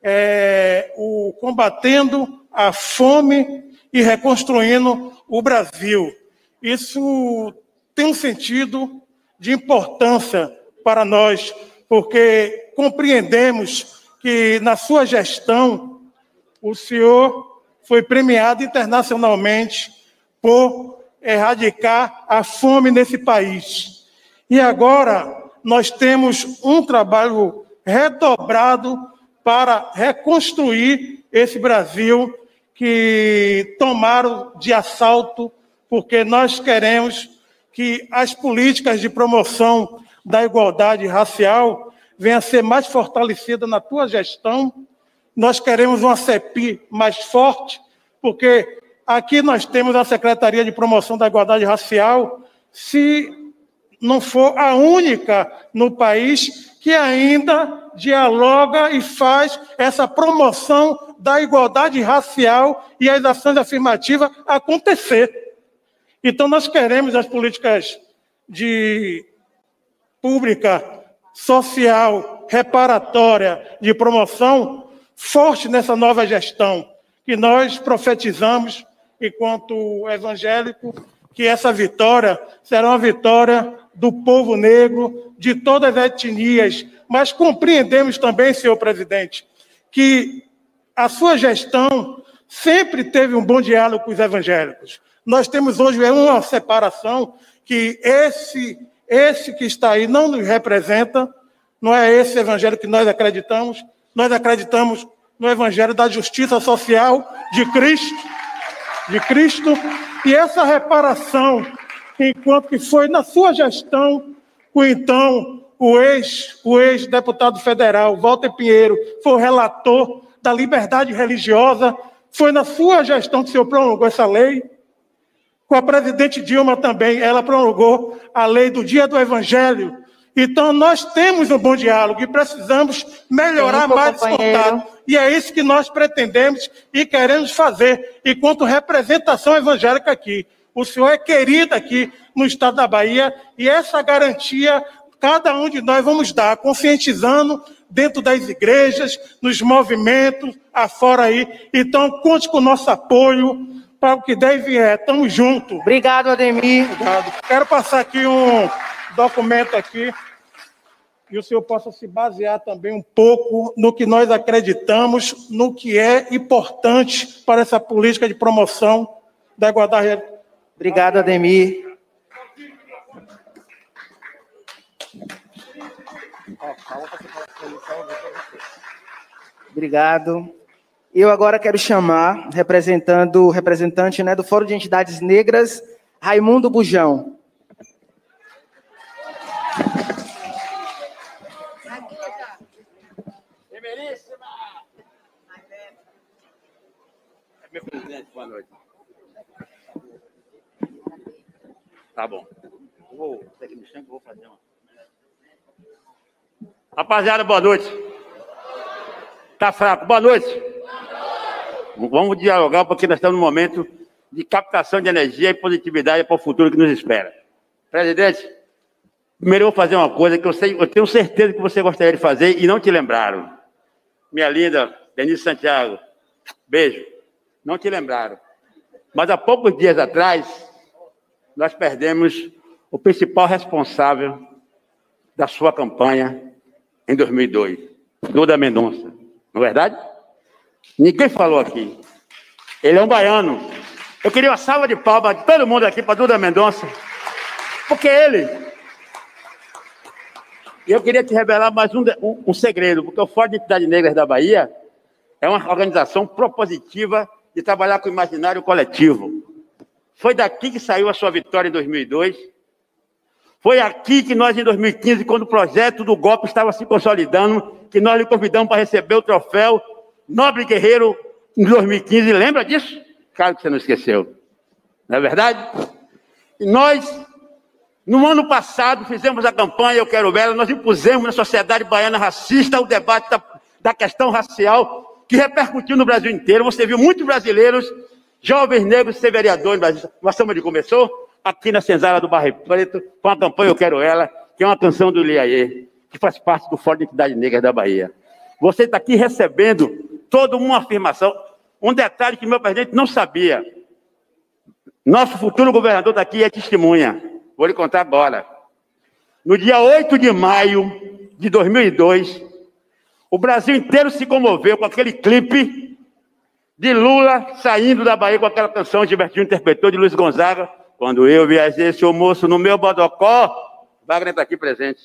o combatendo a fome e reconstruindo o Brasil. Isso tem um sentido de importância para nós, porque compreendemos que, na sua gestão, o senhor foi premiado internacionalmente por erradicar a fome nesse país. E agora nós temos um trabalho redobrado para reconstruir esse Brasil que tomaram de assalto, porque nós queremos que as políticas de promoção da igualdade racial venham a ser mais fortalecidas na tua gestão. Nós queremos uma CEPI mais forte, porque aqui nós temos a Secretaria de Promoção da Igualdade Racial, se não for a única no país que ainda dialoga e faz essa promoção da igualdade racial e as ações afirmativas acontecer. Então, nós queremos as políticas de pública, social, reparatória, de promoção, forte nessa nova gestão, que nós profetizamos, enquanto evangélico, que essa vitória será uma vitória do povo negro, de todas as etnias, mas compreendemos também, senhor presidente, que a sua gestão sempre teve um bom diálogo com os evangélicos. Nós temos hoje uma separação que esse que está aí não nos representa, não é esse evangelho que nós acreditamos no evangelho da justiça social de Cristo, e essa reparação, enquanto que foi na sua gestão, o ex-deputado federal, Walter Pinheiro, foi o relator da liberdade religiosa, foi na sua gestão que o senhor promulgou essa lei. Com a presidente Dilma também, ela promulgou a lei do Dia do Evangelho. Então, nós temos um bom diálogo e precisamos melhorar mais esse contato. E é isso que nós pretendemos e queremos fazer, enquanto representação evangélica aqui. O senhor é querido aqui no estado da Bahia, e essa garantia cada um de nós vamos dar, conscientizando dentro das igrejas, nos movimentos, afora aí. Então, conte com o nosso apoio para o que der e vier. Estamos juntos. Obrigado, Ademir. Obrigado. Quero passar aqui um documento aqui, e o senhor possa se basear também um pouco no que nós acreditamos, no que é importante para essa política de promoção da igualdade. Obrigado, Ademir. Obrigado. Eu agora quero chamar o representante, né, do Fórum de Entidades Negras, Raimundo Bujão. Meu presidente, boa noite. Tá bom. Vou aqui no chão que vou fazer uma. Rapaziada, boa noite. Tá fraco? Boa noite. Vamos dialogar, porque nós estamos num momento de captação de energia e positividade para o futuro que nos espera. Presidente, primeiro eu vou fazer uma coisa que eu tenho certeza que você gostaria de fazer e não te lembraram. Minha linda Denise Santiago, beijo. Não te lembraram. Mas há poucos dias atrás, nós perdemos o principal responsável da sua campanha em 2002, Duda Mendonça. Não é verdade? Ninguém falou aqui. Ele é um baiano. Eu queria uma salva de palmas de todo mundo aqui para Duda Mendonça, porque ele... E eu queria te revelar mais um segredo, porque o Fórum de Entidades Negras da Bahia é uma organização propositiva de trabalhar com o imaginário coletivo. Foi daqui que saiu a sua vitória em 2002. Foi aqui que nós, em 2015, quando o projeto do golpe estava se consolidando, que nós lhe convidamos para receber o troféu Nobre Guerreiro em 2015. Lembra disso? Claro que você não esqueceu. Não é verdade? E nós, no ano passado, fizemos a campanha Eu Quero Ela, nós impusemos na sociedade baiana racista o debate da questão racial, que repercutiu no Brasil inteiro. Você viu muitos brasileiros, jovens negros, ser vereadores no Brasil. Nossa onde começou? Aqui na Senzala do Barro Preto, com a campanha Eu Quero Ela, que é uma canção do Iliaê, que faz parte do Fórum de Entidades Negras da Bahia. Você está aqui recebendo toda uma afirmação. Um detalhe que meu presidente não sabia. Nosso futuro governador está aqui, é testemunha. Vou lhe contar agora. No dia 8 de maio de 2002, o Brasil inteiro se comoveu com aquele clipe de Lula saindo da Bahia com aquela canção que Gilbertinho interpretou de Luiz Gonzaga. Quando eu viajei, seu moço, no meu bodocó. Wagner está aqui presente.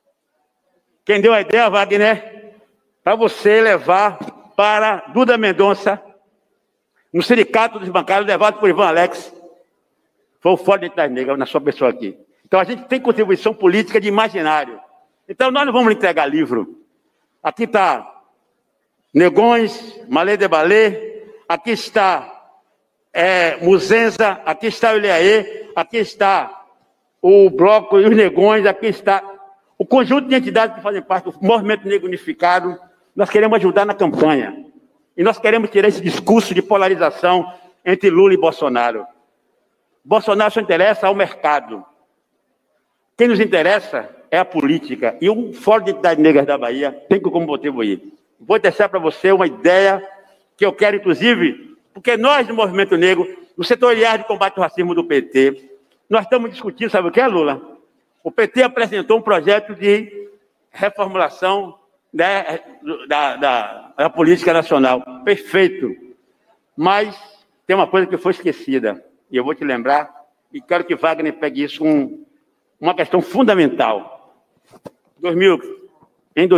Quem deu a ideia, Wagner, para você levar para Duda Mendonça, no Sindicato dos Bancários, levado por Ivan Alex, foi o Fórum de Entidades Negras, na sua pessoa aqui. Então, a gente tem contribuição política de imaginário. Então, nós não vamos entregar livro. Aqui está Negões, Malê de Balê, aqui está Muzenza, aqui está o Iliaê, aqui está o Bloco e os Negões, aqui está o conjunto de entidades que fazem parte do Movimento Negro Unificado. Nós queremos ajudar na campanha. E nós queremos tirar esse discurso de polarização entre Lula e Bolsonaro. Bolsonaro só interessa ao mercado. Quem nos interessa é a política. E o Fórum de Entidades Negras da Bahia tem como contribuir. Vou deixar para você uma ideia que eu quero, inclusive, porque nós, do Movimento Negro, no setorial de combate ao racismo do PT, nós estamos discutindo, sabe o que é, Lula? O PT apresentou um projeto de reformulação, né, da política nacional. Perfeito. Mas tem uma coisa que foi esquecida, e eu vou te lembrar, e quero que Wagner pegue isso com uma questão fundamental. Em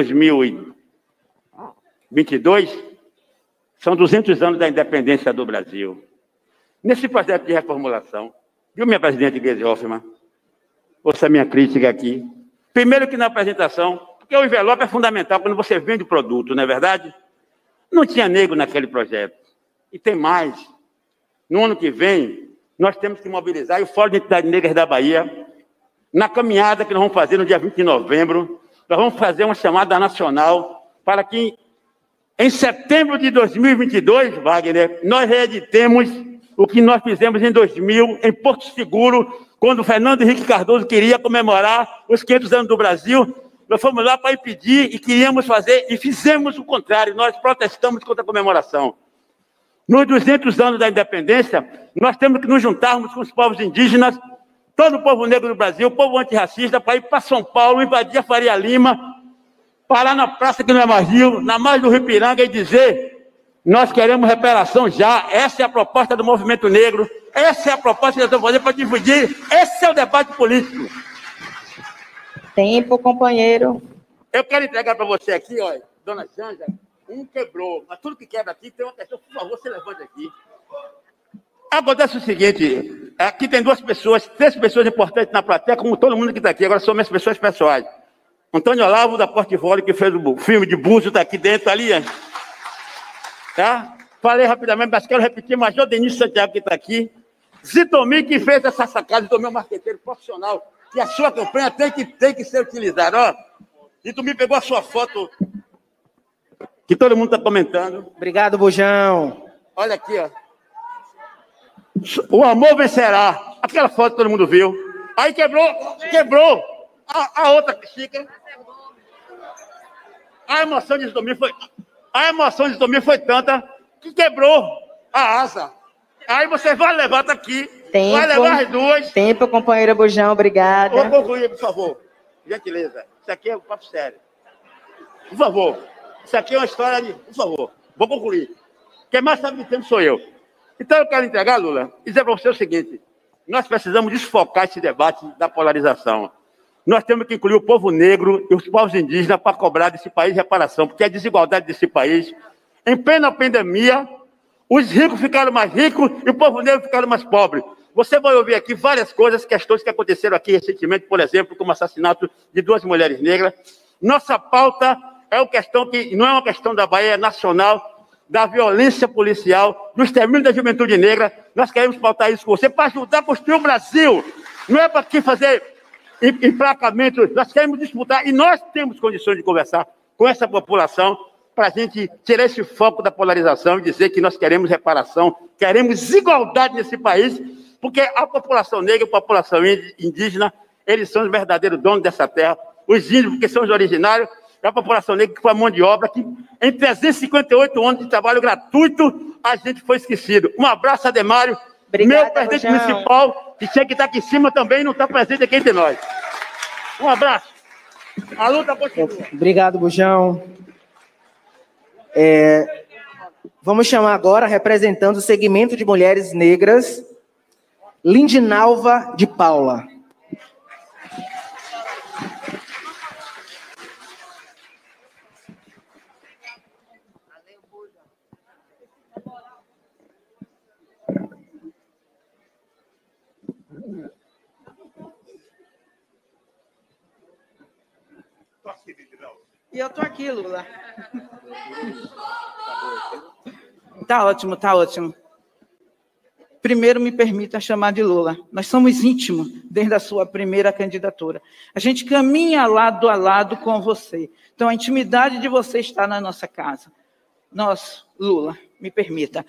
2022, são 200 anos da independência do Brasil. Nesse projeto de reformulação, viu, minha presidente Gleisi Hoffmann? Ouça a minha crítica aqui. Primeiro que na apresentação, porque o envelope é fundamental quando você vende o produto, não é verdade? Não tinha negro naquele projeto. E tem mais. No ano que vem, nós temos que mobilizar, e o Fórum de Entidades Negras da Bahia, na caminhada que nós vamos fazer no dia 20 de novembro, nós vamos fazer uma chamada nacional para que, em setembro de 2022, Wagner, nós reeditemos o que nós fizemos em 2000, em Porto Seguro, quando o Fernando Henrique Cardoso queria comemorar os 500 anos do Brasil. Nós fomos lá para impedir e queríamos fazer, e fizemos o contrário, nós protestamos contra a comemoração. Nos 200 anos da independência, nós temos que nos juntarmos com os povos indígenas, todo o povo negro do Brasil, o povo antirracista, para ir para São Paulo, invadir a Faria Lima, parar na praça que não é mais Rio, na margem do Rio Ipiranga e dizer Nós queremos reparação já. Essa é a proposta do movimento negro. Essa é a proposta que nós estamos fazendo para dividir. Esse é o debate político. Tempo, companheiro. Eu quero entregar para você aqui, olha, dona Janja, quebrou. Mas tudo que quebra aqui tem uma questão. Por favor, você levante aqui. Acontece o seguinte, aqui tem três pessoas importantes na plateia, como todo mundo que está aqui. Agora são minhas pessoas pessoais. Antônio Olavo, da Portivole, que fez o filme de Búzios, está aqui dentro, ali. Tá? Falei rapidamente, mas quero repetir. Major Denis Santiago, que está aqui. Zitomir, que fez essa sacada. Zitomir é um marqueteiro profissional, que a sua campanha tem que ser utilizada. Ó, Zitomir pegou a sua foto, que todo mundo está comentando. Obrigado, Bujão. Olha aqui, ó. O amor vencerá. Aquela foto todo mundo viu. Aí quebrou. A outra xícara. A emoção de Zitomir foi tanta que quebrou a asa. Aí você vai levar aqui. Tempo, vai levar as duas. Tempo, companheira Bujão, obrigada. Vou concluir, por favor. Gentileza. Isso aqui é um papo sério. Por favor. Isso aqui é uma história de... Por favor. Vou concluir. Quem mais sabe de tempo sou eu. Então eu quero entregar, Lula, e dizer para você o seguinte: nós precisamos desfocar esse debate da polarização. Nós temos que incluir o povo negro e os povos indígenas para cobrar desse país reparação, porque a desigualdade desse país, em plena pandemia, os ricos ficaram mais ricos e o povo negro ficaram mais pobre. Você vai ouvir aqui várias coisas, questões que aconteceram aqui recentemente, por exemplo, como o assassinato de 2 mulheres negras. Nossa pauta é uma questão que não é uma questão da Bahia, é nacional, da violência policial, do extermínio da juventude negra. Nós queremos pautar isso com você para ajudar a construir o Brasil. Não é para aqui fazer emplacamento. Nós queremos disputar e nós temos condições de conversar com essa população para a gente tirar esse foco da polarização e dizer que nós queremos reparação, queremos igualdade nesse país, porque a população negra e a população indígena, eles são os verdadeiros donos dessa terra. Os índios, porque são os originários, é a população negra que foi a mão de obra, que em 358 anos de trabalho gratuito, a gente foi esquecido. Um abraço, Ademário. Obrigada, meu presidente municipal, que tinha que estar aqui em cima também, não está presente aqui entre nós. Um abraço. A luta continua. Obrigado, Bujão. Vamos chamar agora, representando o segmento de mulheres negras, Lindinalva de Paula. E eu tô aqui, Lula. Tá ótimo, tá ótimo. Primeiro, me permita chamar de Lula. Nós somos íntimos desde a sua primeira candidatura. A gente caminha lado a lado com você. Então, a intimidade de você está na nossa casa. Nós, Lula, me permita.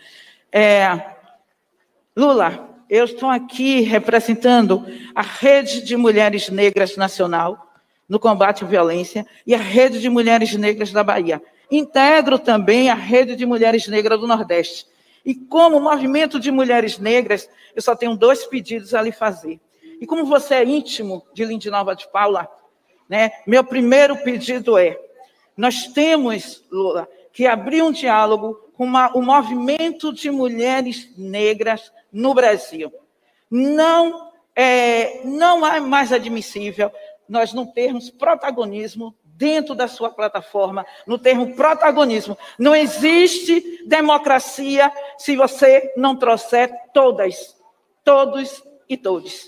Lula, eu estou aqui representando a Rede de Mulheres Negras Nacional no combate à violência e a Rede de Mulheres Negras da Bahia. Integro também a Rede de Mulheres Negras do Nordeste. E como movimento de mulheres negras, eu só tenho 2 pedidos a lhe fazer. E como você é íntimo de Lindinalva de Paula, né, meu primeiro pedido é, nós temos, Lula, que abrir um diálogo com o movimento de mulheres negras no Brasil. Não é mais admissível nós não termos protagonismo dentro da sua plataforma, no termo protagonismo. Não existe democracia se você não trouxer todas, todos e todes.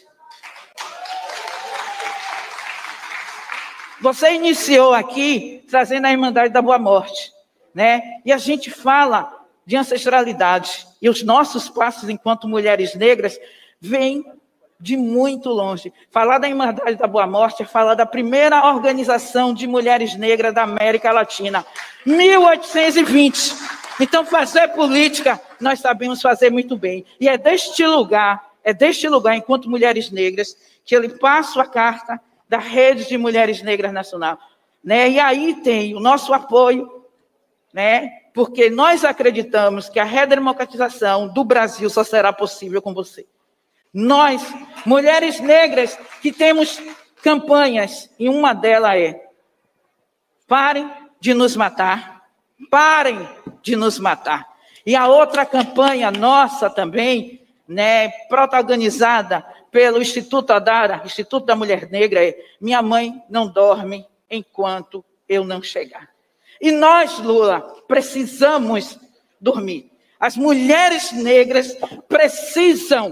Você iniciou aqui trazendo a Irmandade da Boa Morte, né? E a gente fala de ancestralidade. E os nossos passos enquanto mulheres negras vêm de muito longe. Falar da Irmandade da Boa Morte é falar da primeira organização de mulheres negras da América Latina, 1820. Então, fazer política, nós sabemos fazer muito bem. E é deste lugar, enquanto mulheres negras, que eu lhe passo a carta da Rede de Mulheres Negras Nacional. Né? E aí tem o nosso apoio, né? Porque nós acreditamos que a redemocratização do Brasil só será possível com você. Nós, mulheres negras, que temos campanhas, e uma delas é: parem de nos matar, parem de nos matar. E a outra campanha nossa também, né, protagonizada pelo Instituto Adara, Instituto da Mulher Negra, é Minha Mãe Não Dorme Enquanto Eu Não Chegar. E nós, Lula, precisamos dormir. As mulheres negras precisam.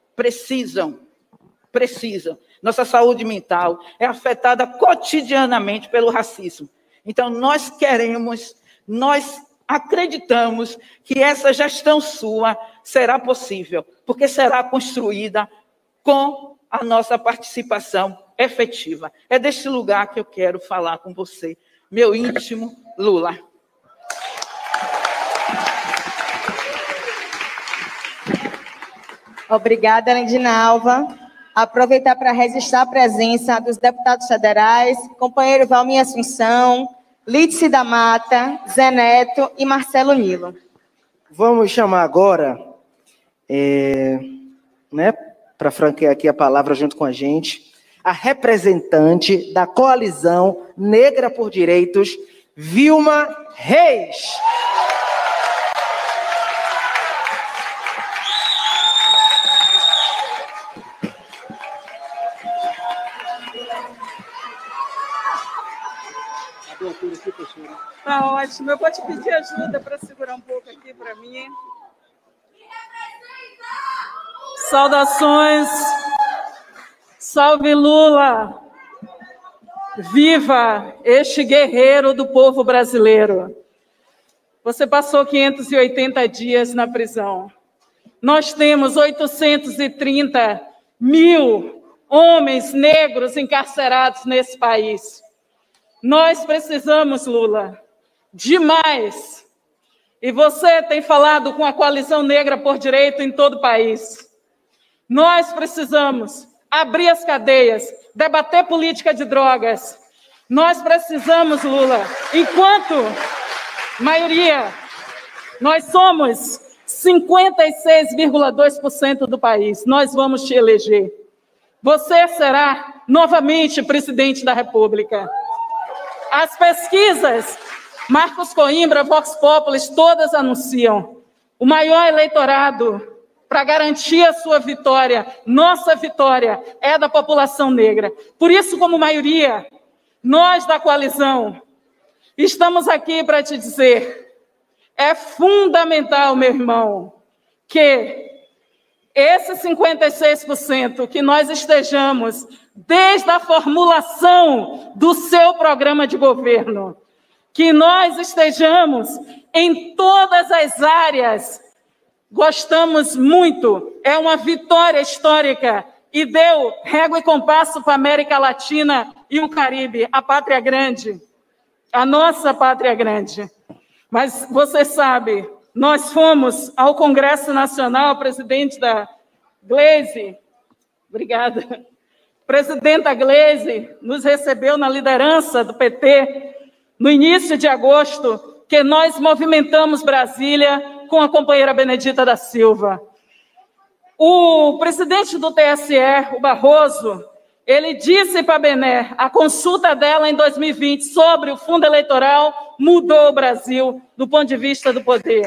Nossa saúde mental é afetada cotidianamente pelo racismo. Então, nós acreditamos que essa gestão sua será possível, porque será construída com a nossa participação efetiva. É deste lugar que eu quero falar com você, meu íntimo Lula. Obrigada, Lindinalva. Aproveitar para registrar a presença dos deputados federais, companheiro Valmir Assunção, Lídice da Mata, Zé Neto e Marcelo Nilo. Vamos chamar agora, para franquear aqui a palavra junto com a gente, a representante da Coalizão Negra por Direitos, Vilma Reis. Tá ótimo. Eu vou te pedir ajuda para segurar um pouco aqui para mim. Saudações. Salve Lula. Viva este guerreiro do povo brasileiro. Você passou 580 dias na prisão. Nós temos 830 mil homens negros encarcerados nesse país. Nós precisamos, Lula, demais. E você tem falado com a Coalizão Negra por Direito em todo o país. Nós precisamos abrir as cadeias, debater política de drogas. Nós precisamos, Lula, enquanto maioria, nós somos 56,2% do país. Nós vamos te eleger. Você será novamente presidente da República. As pesquisas, Marcos Coimbra, Vox Populi, todas anunciam o maior eleitorado para garantir a sua vitória, nossa vitória, é da população negra. Por isso, como maioria, nós da coalizão, estamos aqui para te dizer, é fundamental, meu irmão, que esse 56% que nós estejamos desde a formulação do seu programa de governo, que nós estejamos em todas as áreas. Gostamos muito, é uma vitória histórica e deu régua e compasso para a América Latina e o Caribe, a pátria grande, a nossa pátria grande. Mas você sabe, nós fomos ao Congresso Nacional, a presidente da Gleisi, obrigada, presidenta Gleisi nos recebeu na liderança do PT no início de agosto, que nós movimentamos Brasília com a companheira Benedita da Silva. O presidente do TSE, o Barroso, ele disse para a Bené, a consulta dela em 2020 sobre o fundo eleitoral mudou o Brasil do ponto de vista do poder.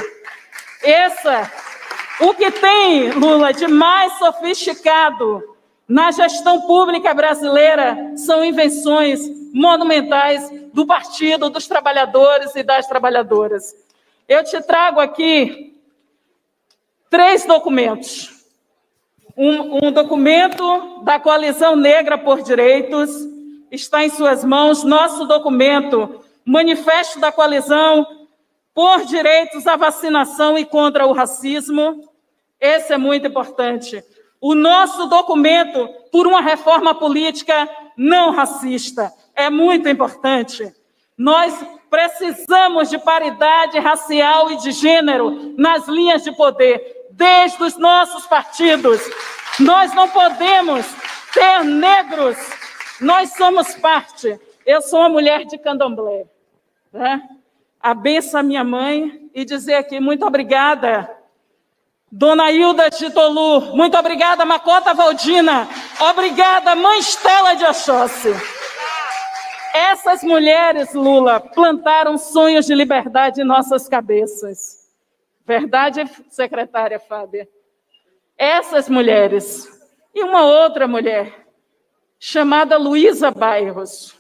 O que tem, Lula, de mais sofisticado na gestão pública brasileira são invenções monumentais do Partido dos Trabalhadores e das Trabalhadoras. Eu te trago aqui 3 documentos. Um documento da Coalizão Negra por Direitos, está em suas mãos, nosso documento, Manifesto da Coalizão por Direitos à Vacinação e contra o Racismo. Esse é muito importante. O nosso documento por uma reforma política não racista. É muito importante. Nós precisamos de paridade racial e de gênero nas linhas de poder, desde os nossos partidos. Nós não podemos ter negros. Nós somos parte. Eu sou uma mulher de candomblé, né? A benção à minha mãe e dizer aqui muito obrigada, Dona Hilda de Tolu, muito obrigada, Macota Valdina, obrigada, Mãe Estela de Oxóssi. Essas mulheres, Lula, plantaram sonhos de liberdade em nossas cabeças. Verdade, secretária Fábia? Essas mulheres e uma outra mulher, chamada Luísa Bairros.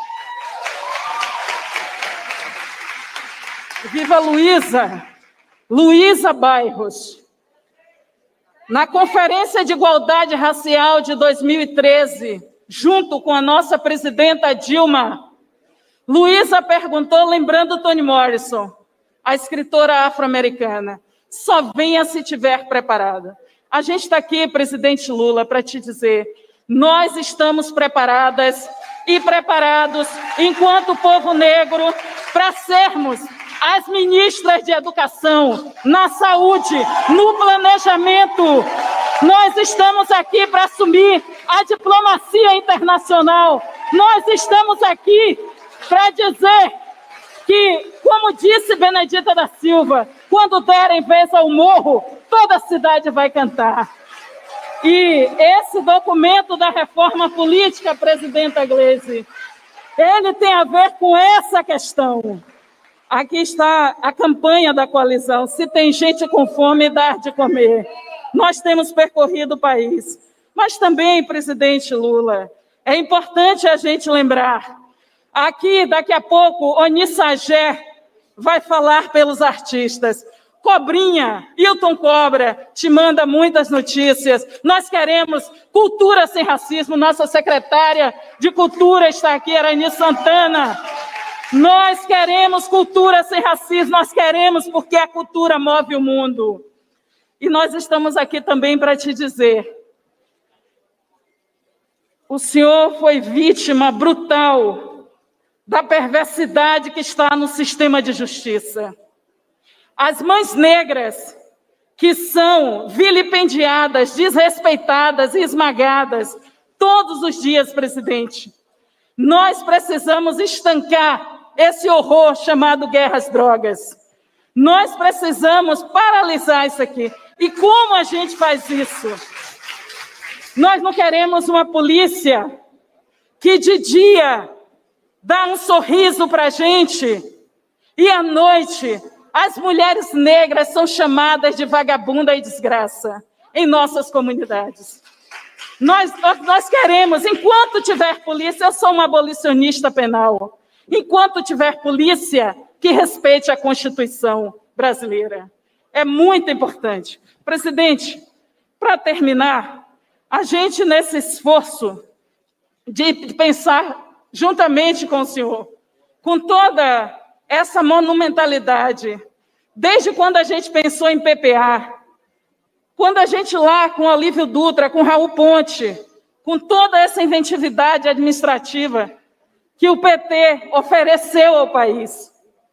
Viva Luísa! Luísa Bairros. Na Conferência de Igualdade Racial de 2013, junto com a nossa presidenta Dilma, Luísa perguntou, lembrando Toni Morrison, a escritora afro-americana, só venha se estiver preparada. A gente está aqui, presidente Lula, para te dizer, nós estamos preparadas e preparados, enquanto povo negro, para sermos as ministras de educação, na saúde, no planejamento. Nós estamos aqui para assumir a diplomacia internacional. Nós estamos aqui para dizer que, como disse Benedita da Silva, quando derem vez ao morro, toda a cidade vai cantar. E esse documento da reforma política, presidenta Gleisi, ele tem a ver com essa questão. Aqui está a campanha da coalizão. Se tem gente com fome, dar de comer. Nós temos percorrido o país. Mas também, presidente Lula, é importante a gente lembrar. Aqui, daqui a pouco, Oni Sagé vai falar pelos artistas. Cobrinha, Hilton Cobra, te manda muitas notícias. Nós queremos cultura sem racismo. Nossa secretária de Cultura está aqui, Arani Santana. Nós queremos cultura sem racismo, nós queremos porque a cultura move o mundo. E nós estamos aqui também para te dizer, o senhor foi vítima brutal da perversidade que está no sistema de justiça. As mães negras que são vilipendiadas, desrespeitadas e esmagadas todos os dias, presidente. Nós precisamos estancar esse horror chamado guerra às drogas. Nós precisamos paralisar isso aqui. E como a gente faz isso? Nós não queremos uma polícia que de dia dá um sorriso para a gente e à noite as mulheres negras são chamadas de vagabunda e desgraça em nossas comunidades. Nós queremos, enquanto tiver polícia, eu sou uma abolicionista penal, enquanto tiver polícia, que respeite a Constituição brasileira. É muito importante. Presidente, para terminar, a gente nesse esforço de pensar juntamente com o senhor, com toda essa monumentalidade, desde quando a gente pensou em PPA, quando a gente lá com Olívio Dutra, com Raul Ponte, com toda essa inventividade administrativa que o PT ofereceu ao país,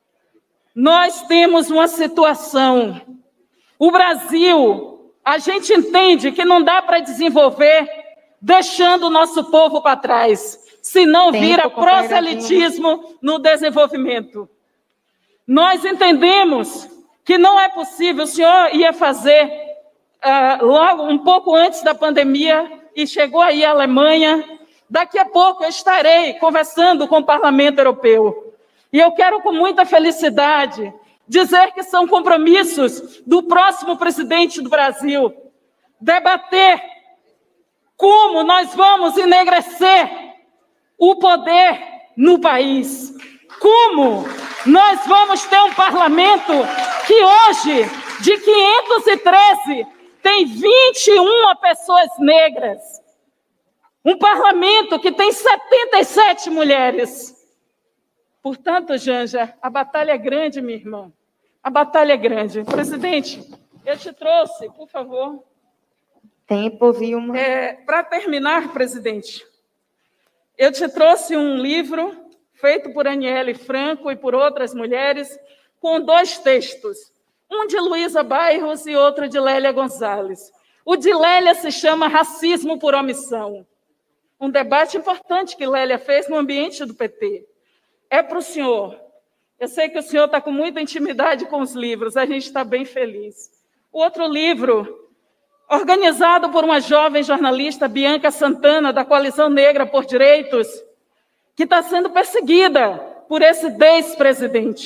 nós temos uma situação. O Brasil, a gente entende que não dá para desenvolver deixando o nosso povo para trás, senão vira proselitismo no desenvolvimento. Nós entendemos que não é possível, o senhor ia fazer logo um pouco antes da pandemia e chegou aí a Alemanha. Daqui a pouco eu estarei conversando com o Parlamento Europeu. E eu quero com muita felicidade dizer que são compromissos do próximo presidente do Brasil debater como nós vamos enegrecer o poder no país. Como nós vamos ter um parlamento que hoje, de 513, tem 21 pessoas negras. Um parlamento que tem 77 mulheres. Portanto, Janja, a batalha é grande, minha irmã. A batalha é grande. Presidente, eu te trouxe, por favor. Tempo, Vilma. Para terminar, presidente, eu te trouxe um livro feito por Aniele Franco e por outras mulheres, com 2 textos. Um de Luísa Bairros e outro de Lélia Gonzalez. O de Lélia se chama Racismo por Omissão. Um debate importante que Lélia fez no ambiente do PT. É para o senhor. Eu sei que o senhor está com muita intimidade com os livros, a gente está bem feliz. O outro livro, organizado por uma jovem jornalista, Bianca Santana, da Coalizão Negra por Direitos, que está sendo perseguida por esse ex-presidente.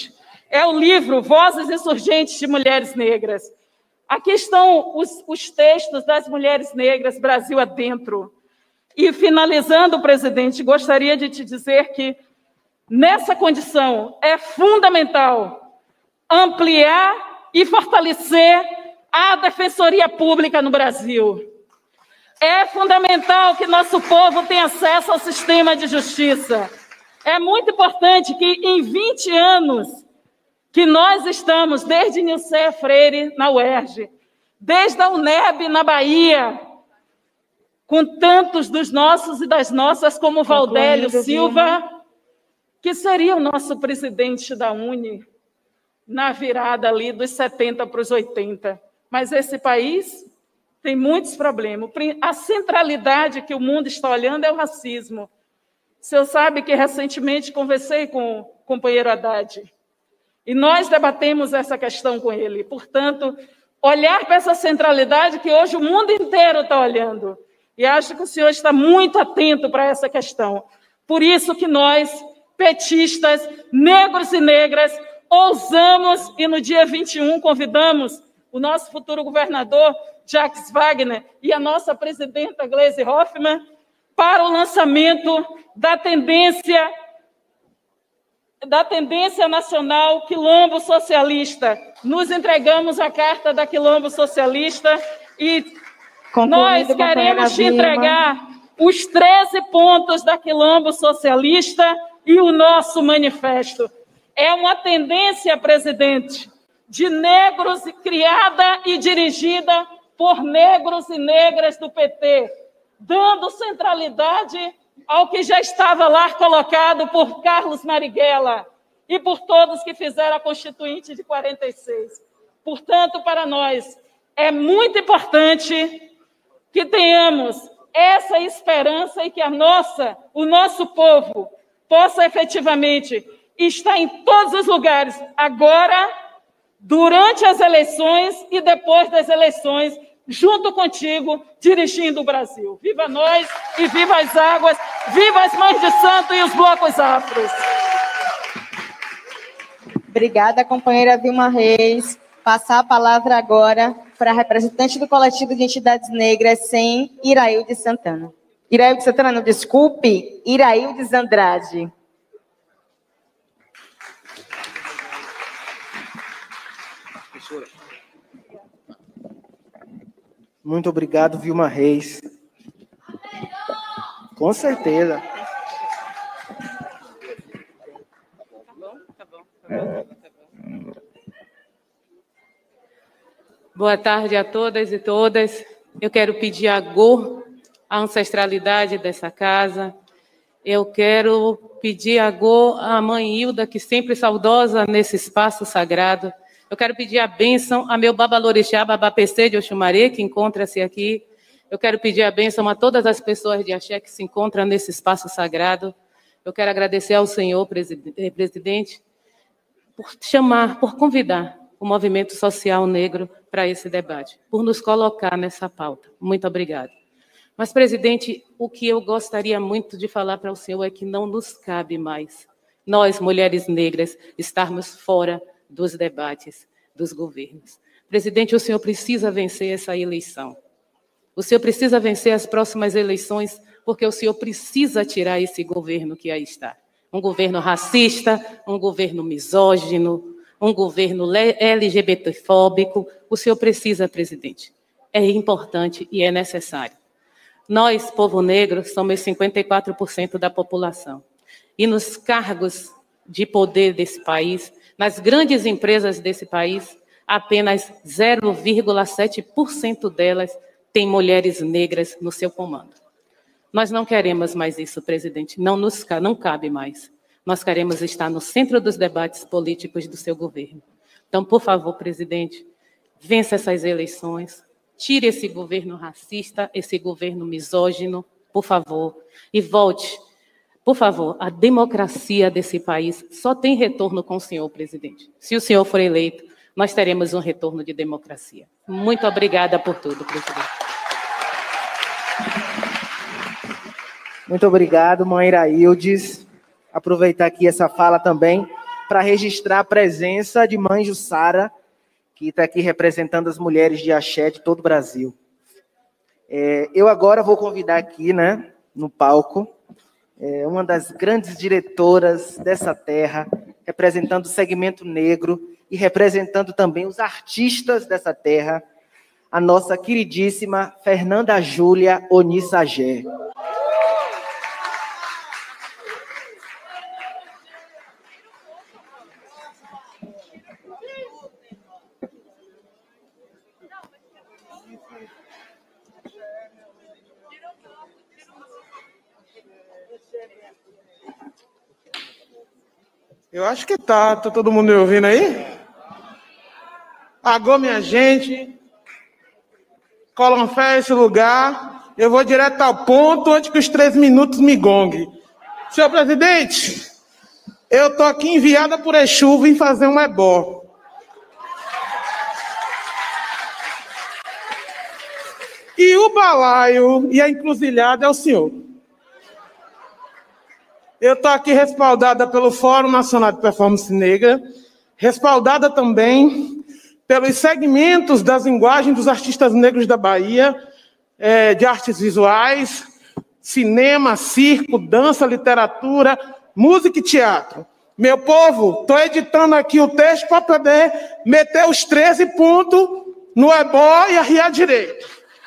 é o livro Vozes Insurgentes de Mulheres Negras. Aqui estão os textos das mulheres negras Brasil adentro. E, finalizando, presidente, gostaria de te dizer que, nessa condição, é fundamental ampliar e fortalecer a Defensoria Pública no Brasil. É fundamental que nosso povo tenha acesso ao sistema de justiça. É muito importante que, em 20 anos, que nós estamos, desde Nilce Freire, na UERJ, desde a UNEB, na Bahia, com tantos dos nossos e das nossas, como Valdélio Silva, que seria o nosso presidente da UNE, na virada ali dos 70 para os 80. Mas esse país tem muitos problemas. A centralidade que o mundo está olhando é o racismo. O senhor sabe que recentemente conversei com o companheiro Haddad, e nós debatemos essa questão com ele. Portanto, olhar para essa centralidade que hoje o mundo inteiro está olhando. E acho que o senhor está muito atento para essa questão. Por isso que nós, petistas, negros e negras, ousamos e no dia 21 convidamos o nosso futuro governador, Jacques Wagner, e a nossa presidenta, Gleisi Hoffmann, para o lançamento da tendência nacional Quilombo Socialista. Nos entregamos a carta da Quilombo Socialista e nós queremos te entregar os 13 pontos da Quilombo Socialista e o nosso manifesto. É uma tendência, presidente, de negros, criada e dirigida por negros e negras do PT, dando centralidade ao que já estava lá colocado por Carlos Marighella e por todos que fizeram a Constituinte de 46. Portanto, para nós, é muito importante que tenhamos essa esperança e que o nosso povo possa efetivamente estar em todos os lugares, agora, durante as eleições e depois das eleições, junto contigo, dirigindo o Brasil. Viva nós e viva as águas, viva as Mães de Santo e os blocos afros. Obrigada, companheira Vilma Reis. Passar a palavra agora para a representante do coletivo de entidades negras, sem Irailde Santana. Irailde Santana, não, desculpe, Irailde Andrade. Muito obrigado, Vilma Reis. Com certeza. Boa tarde a todas e todas. Eu quero pedir a Gô, a ancestralidade dessa casa. Eu quero pedir a Gô, a mãe Hilda, que sempre saudosa nesse espaço sagrado. Eu quero pedir a bênção a meu babalorixá, babapecê de Oxumaré, que encontra-se aqui. Eu quero pedir a bênção a todas as pessoas de axé que se encontram nesse espaço sagrado. Eu quero agradecer ao senhor presidente por chamar, por convidar o movimento social negro para esse debate, por nos colocar nessa pauta. Muito obrigada. Mas, presidente, o que eu gostaria muito de falar para o senhor é que não nos cabe mais, nós, mulheres negras, estarmos fora dos debates dos governos. Presidente, o senhor precisa vencer essa eleição. O senhor precisa vencer as próximas eleições, porque o senhor precisa tirar esse governo que aí está. Um governo racista, um governo misógino, um governo LGBTfóbico. O senhor precisa, presidente. É importante e é necessário. Nós, povo negro, somos 54% da população. E nos cargos de poder desse país, nas grandes empresas desse país, apenas 0,7% delas têm mulheres negras no seu comando. Nós não queremos mais isso, presidente. Não cabe mais. Nós queremos estar no centro dos debates políticos do seu governo. Então, por favor, presidente, vença essas eleições, tire esse governo racista, esse governo misógino, por favor, e volte. Por favor, a democracia desse país só tem retorno com o senhor, presidente. Se o senhor for eleito, nós teremos um retorno de democracia. Muito obrigada por tudo, presidente. Muito obrigado, mãe Iraildes. Aproveitar aqui essa fala também para registrar a presença de Mãe Jussara, que está aqui representando as mulheres de axé de todo o Brasil. Eu agora vou convidar aqui, né, no palco, uma das grandes diretoras dessa terra, representando o segmento negro e representando também os artistas dessa terra, a nossa queridíssima Fernanda Júlia Onissagé. Eu acho que tá todo mundo me ouvindo aí? Agora, minha gente, colam fé a esse lugar, eu vou direto ao ponto antes que os 3 minutos me gonguem. Senhor presidente, eu tô aqui enviada por Exu, vim fazer um ebó. E o balaio e a encruzilhada é o senhor. Eu estou aqui respaldada pelo Fórum Nacional de Performance Negra, respaldada também pelos segmentos das linguagens dos artistas negros da Bahia, de artes visuais, cinema, circo, dança, literatura, música e teatro. Meu povo, estou editando aqui o texto para poder meter os 13 pontos no ebó e arriar direito.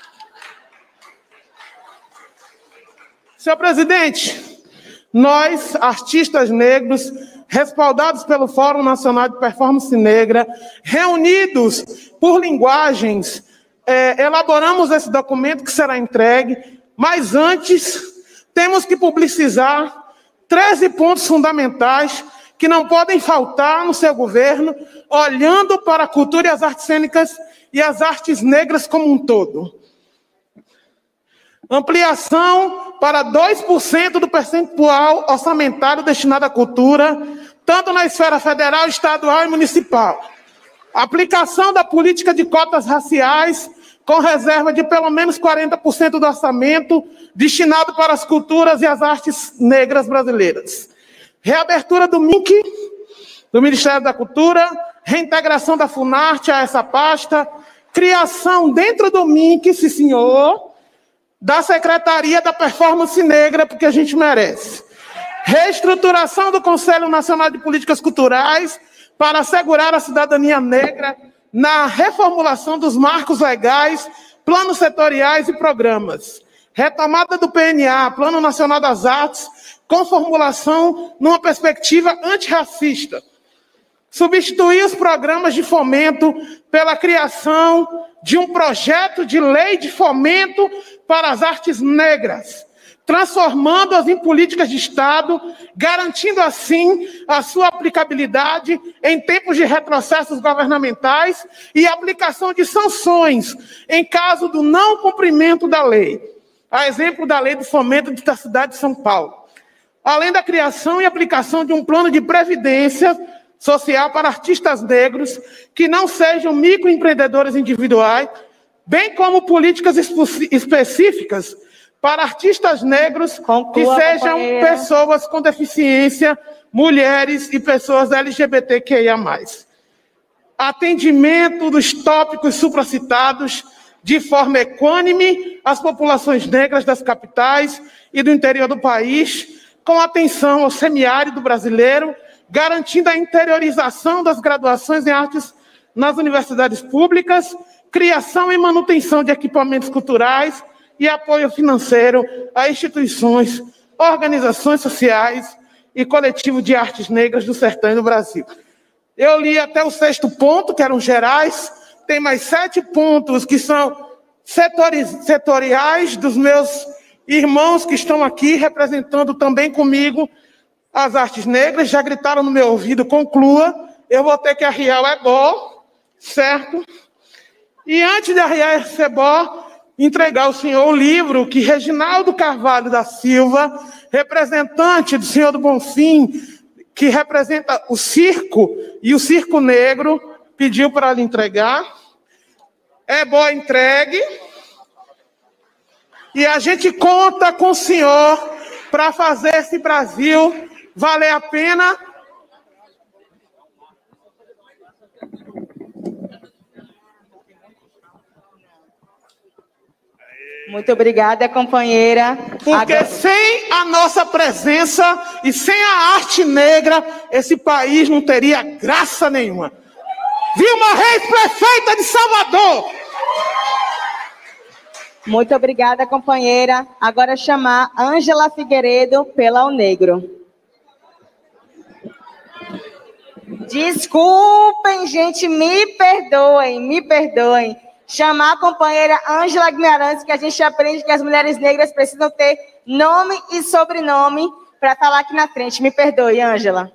Senhor presidente, nós, artistas negros, respaldados pelo Fórum Nacional de Performance Negra, reunidos por linguagens, elaboramos esse documento que será entregue, mas antes temos que publicizar 13 pontos fundamentais que não podem faltar no seu governo, olhando para a cultura e as artes cênicas e as artes negras como um todo. Ampliação para 2% do percentual orçamentário destinado à cultura, tanto na esfera federal, estadual e municipal. Aplicação da política de cotas raciais, com reserva de pelo menos 40% do orçamento destinado para as culturas e as artes negras brasileiras. Reabertura do MINC, do Ministério da Cultura, reintegração da Funarte a essa pasta, criação dentro do MINC, sim senhor, da Secretaria da Performance Negra, porque a gente merece. Reestruturação do Conselho Nacional de Políticas Culturais para assegurar a cidadania negra na reformulação dos marcos legais, planos setoriais e programas. Retomada do PNA, Plano Nacional das Artes, com formulação numa perspectiva antirracista. Substituir os programas de fomento pela criação de um projeto de lei de fomento para as artes negras, transformando-as em políticas de Estado, garantindo assim a sua aplicabilidade em tempos de retrocessos governamentais e aplicação de sanções em caso do não cumprimento da lei, a exemplo da Lei de Fomento da cidade de São Paulo. Além da criação e aplicação de um plano de previdência social para artistas negros que não sejam microempreendedores individuais, bem como políticas específicas para artistas negros que sejam pessoas com deficiência, mulheres e pessoas LGBTQIA+. Atendimento dos tópicos supracitados de forma equânime às populações negras das capitais e do interior do país, com atenção ao semiárido brasileiro, garantindo a interiorização das graduações em artes nas universidades públicas, criação e manutenção de equipamentos culturais e apoio financeiro a instituições, organizações sociais e coletivo de artes negras do sertão e do Brasil. Eu li até o 6º ponto, que eram gerais, tem mais 7 pontos que são setoriais dos meus irmãos que estão aqui representando também comigo as artes negras, já gritaram no meu ouvido, conclua, eu vou ter que arriar o ebó, certo? E antes de arriar esse ebó, entregar ao senhor o livro que Reginaldo Carvalho da Silva, representante do Senhor do Bonfim, que representa o circo e o circo negro, pediu para lhe entregar. Ebó entregue. E a gente conta com o senhor para fazer esse Brasil valer a pena Muito obrigada, companheira. Porque Agora... sem a nossa presença e sem a arte negra, esse país não teria graça nenhuma. Vilma Reis, prefeita de Salvador. Muito obrigada, companheira. Agora chamar Ângela Figueiredo pela Unegro. Desculpem, gente, me perdoem. Chamar a companheira Ângela Guimarães, que a gente aprende que as mulheres negras precisam ter nome e sobrenome para estar lá aqui na frente. Me perdoe, Ângela.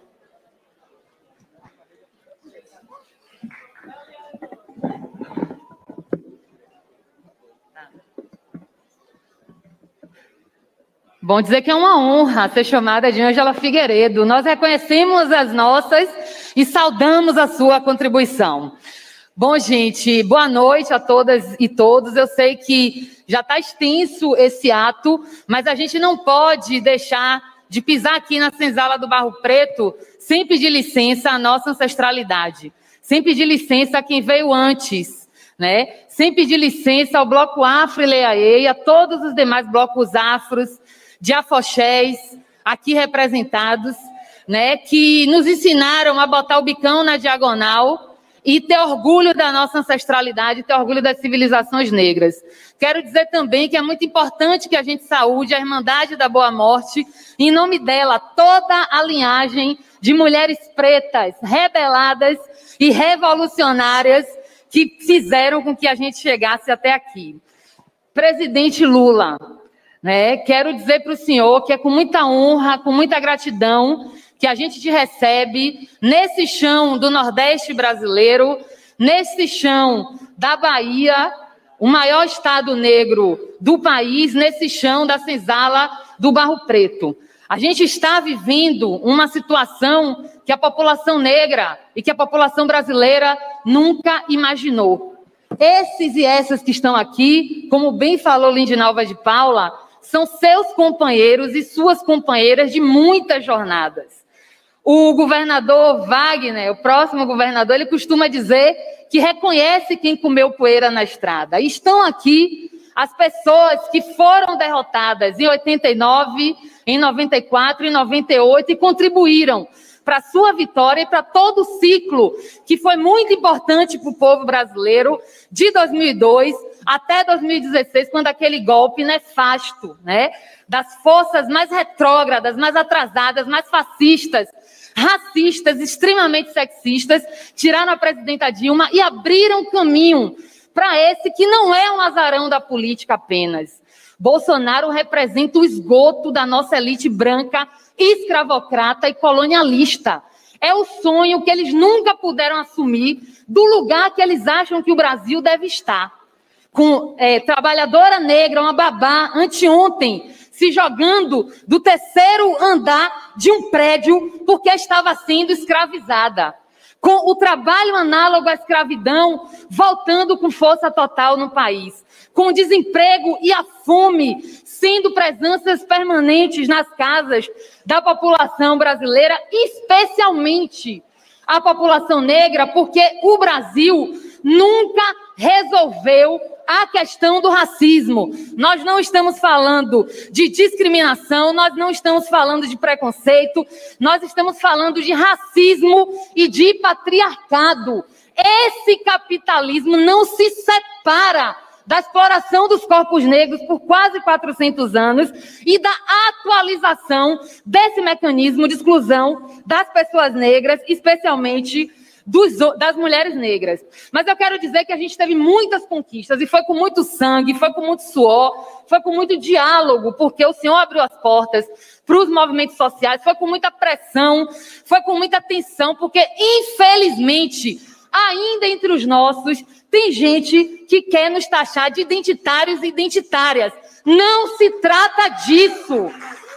Bom dizer que é uma honra ser chamada de Ângela Figueiredo. Nós reconhecemos as nossas e saudamos a sua contribuição. Bom, gente, boa noite a todas e todos. Eu sei que já está extenso esse ato, mas a gente não pode deixar de pisar aqui na senzala do Barro Preto sem pedir licença à nossa ancestralidade, sem pedir licença a quem veio antes, né? Sem pedir licença ao Bloco Afro e Leaê e a todos os demais blocos afros, de afoxés, aqui representados, né, que nos ensinaram a botar o bicão na diagonal e ter orgulho da nossa ancestralidade, ter orgulho das civilizações negras. Quero dizer também que é muito importante que a gente saúde a Irmandade da Boa Morte, e em nome dela, toda a linhagem de mulheres pretas, rebeladas e revolucionárias que fizeram com que a gente chegasse até aqui. Presidente Lula, né, quero dizer para o senhor que é com muita honra, com muita gratidão, que a gente te recebe nesse chão do Nordeste brasileiro, nesse chão da Bahia, o maior estado negro do país, nesse chão da senzala do Barro Preto. A gente está vivendo uma situação que a população negra e que a população brasileira nunca imaginou. Esses e essas que estão aqui, como bem falou Lindinalva de Paula, são seus companheiros e suas companheiras de muitas jornadas. O governador Wagner, o próximo governador, ele costuma dizer que reconhece quem comeu poeira na estrada. E estão aqui as pessoas que foram derrotadas em 89, em 94, em 98 e contribuíram para a sua vitória e para todo o ciclo que foi muito importante para o povo brasileiro de 2002 até 2016, quando aquele golpe nefasto, né, das forças mais retrógradas, mais atrasadas, mais fascistas, racistas, extremamente sexistas, tiraram a presidenta Dilma e abriram caminho para esse que não é um azarão da política apenas. Bolsonaro representa o esgoto da nossa elite branca, escravocrata e colonialista. É o sonho que eles nunca puderam assumir do lugar que eles acham que o Brasil deve estar. Com trabalhadora negra, uma babá, anteontem, se jogando do terceiro andar de um prédio porque estava sendo escravizada. Com o trabalho análogo à escravidão voltando com força total no país. Com o desemprego e a fome sendo presenças permanentes nas casas da população brasileira, especialmente a população negra, porque o Brasil nunca resolveu a questão do racismo. Nós não estamos falando de discriminação, nós não estamos falando de preconceito, nós estamos falando de racismo e de patriarcado. Esse capitalismo não se separa da exploração dos corpos negros por quase 400 anos e da atualização desse mecanismo de exclusão das pessoas negras, especialmente das mulheres negras. Mas eu quero dizer que a gente teve muitas conquistas e foi com muito sangue, foi com muito suor, foi com muito diálogo, porque o Senhor abriu as portas para os movimentos sociais, foi com muita pressão, foi com muita tensão, porque infelizmente ainda entre os nossos tem gente que quer nos taxar de identitários e identitárias. Não se trata disso.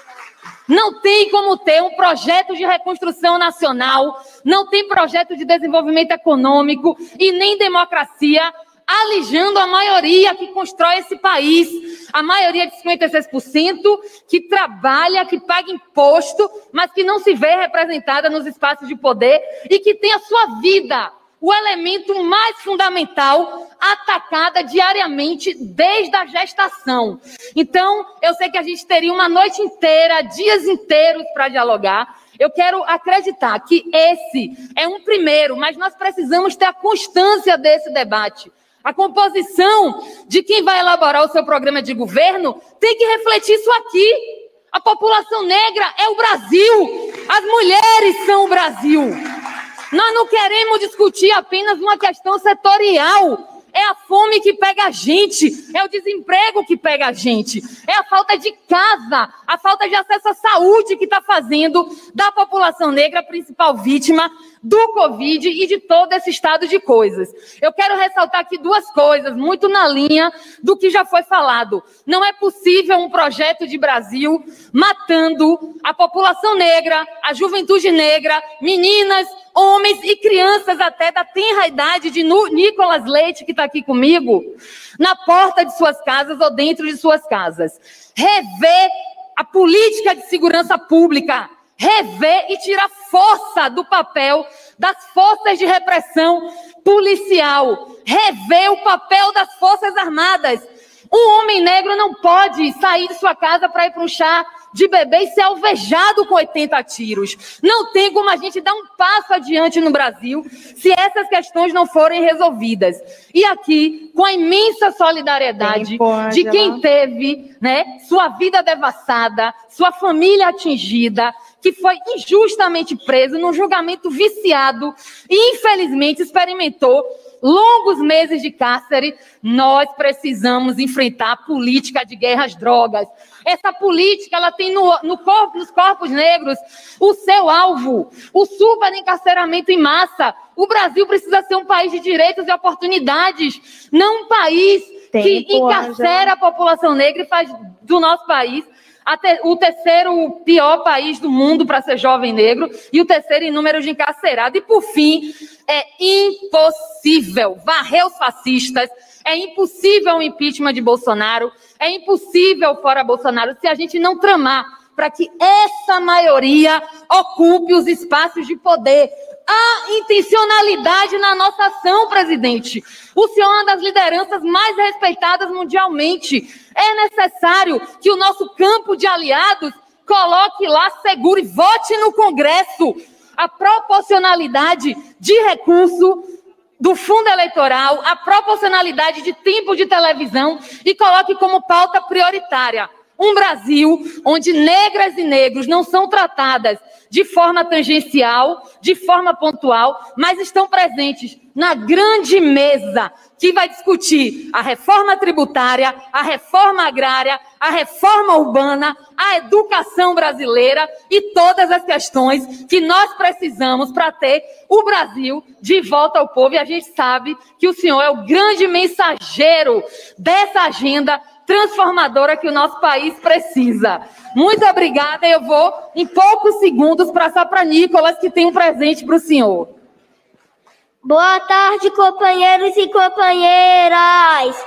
Não tem como ter um projeto de reconstrução nacional, não tem projeto de desenvolvimento econômico e nem democracia alijando a maioria que constrói esse país. A maioria de 56% que trabalha, que paga imposto, mas que não se vê representada nos espaços de poder e que tem a sua vida o elemento mais fundamental, atacada diariamente desde a gestação. Então, eu sei que a gente teria uma noite inteira, dias inteiros para dialogar. Eu quero acreditar que esse é um primeiro, mas nós precisamos ter a constância desse debate. A composição de quem vai elaborar o seu programa de governo tem que refletir isso aqui. A população negra é o Brasil. As mulheres são o Brasil. Nós não queremos discutir apenas uma questão setorial. É a fome que pega a gente, é o desemprego que pega a gente, é a falta de casa, a falta de acesso à saúde que está fazendo da população negra a principal vítima do Covid e de todo esse estado de coisas. Eu quero ressaltar aqui duas coisas, muito na linha do que já foi falado. Não é possível um projeto de Brasil matando a população negra, a juventude negra, meninas, homens e crianças até da tenra idade de Nicolas Leite, que está aqui comigo, na porta de suas casas ou dentro de suas casas. Rever a política de segurança pública, rever e tirar força do papel das forças de repressão policial, rever o papel das Forças Armadas. Um homem negro não pode sair de sua casa para ir para um chá de bebê e ser alvejado com 80 tiros. Não tem como a gente dar um passo adiante no Brasil se essas questões não forem resolvidas. E aqui, com a imensa solidariedade de quem teve, sua vida devassada, sua família atingida, que foi injustamente preso num julgamento viciado e, infelizmente, experimentou longos meses de cárcere, nós precisamos enfrentar a política de guerra às drogas. Essa política, ela tem nos corpos negros o seu alvo, o superencarceramento em massa. O Brasil precisa ser um país de direitos e oportunidades, não um país que encarcera a população negra e faz do nosso país o terceiro pior país do mundo para ser jovem negro e o terceiro em número de encarcerados. E, por fim, é impossível varrer os fascistas, é impossível o impeachment de Bolsonaro, é impossível fora Bolsonaro se a gente não tramar para que essa maioria ocupe os espaços de poder. Há intencionalidade na nossa ação, presidente. O senhor é uma das lideranças mais respeitadas mundialmente. É necessário que o nosso campo de aliados coloque lá, segure, vote no Congresso a proporcionalidade de recurso do fundo eleitoral, a proporcionalidade de tempo de televisão e coloque como pauta prioritária um Brasil onde negras e negros não são tratadas de forma tangencial, de forma pontual, mas estão presentes na grande mesa que vai discutir a reforma tributária, a reforma agrária, a reforma urbana, a educação brasileira e todas as questões que nós precisamos para ter o Brasil de volta ao povo. E a gente sabe que o senhor é o grande mensageiro dessa agenda transformadora que o nosso país precisa. Muito obrigada. Eu vou, em poucos segundos, passar para Nicolas, que tem um presente para o senhor. Boa tarde, companheiros e companheiras.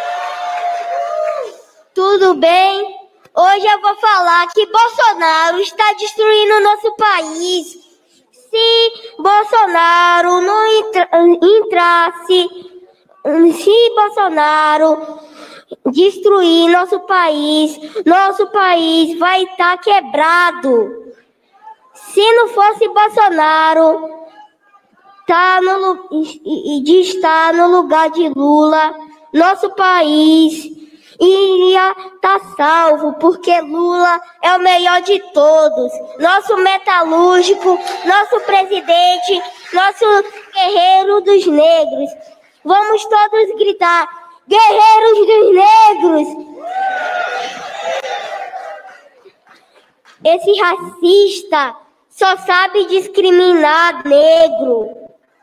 Tudo bem? Hoje eu vou falar que Bolsonaro está destruindo o nosso país. Se Bolsonaro não entrasse, se Bolsonaro destruir nosso país vai estar quebrado. Se não fosse Bolsonaro estar no lugar de Lula, nosso país iria estar salvo, porque Lula é o melhor de todos, nosso metalúrgico, nosso presidente, nosso guerreiro dos negros. Vamos todos gritar: guerreiros dos negros! Esse racista só sabe discriminar negro.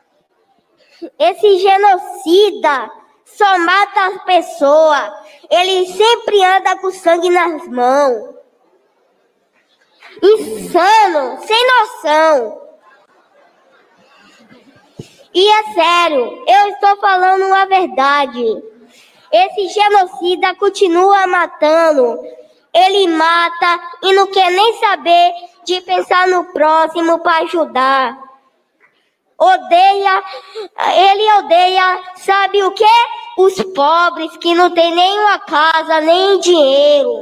Esse genocida só mata as pessoas. Ele sempre anda com sangue nas mãos. Insano, sem noção. E é sério, eu estou falando a verdade. Esse genocida continua matando. Ele mata e não quer nem saber de pensar no próximo para ajudar. Ele odeia, sabe o quê? Os pobres que não tem nenhuma casa, nem dinheiro.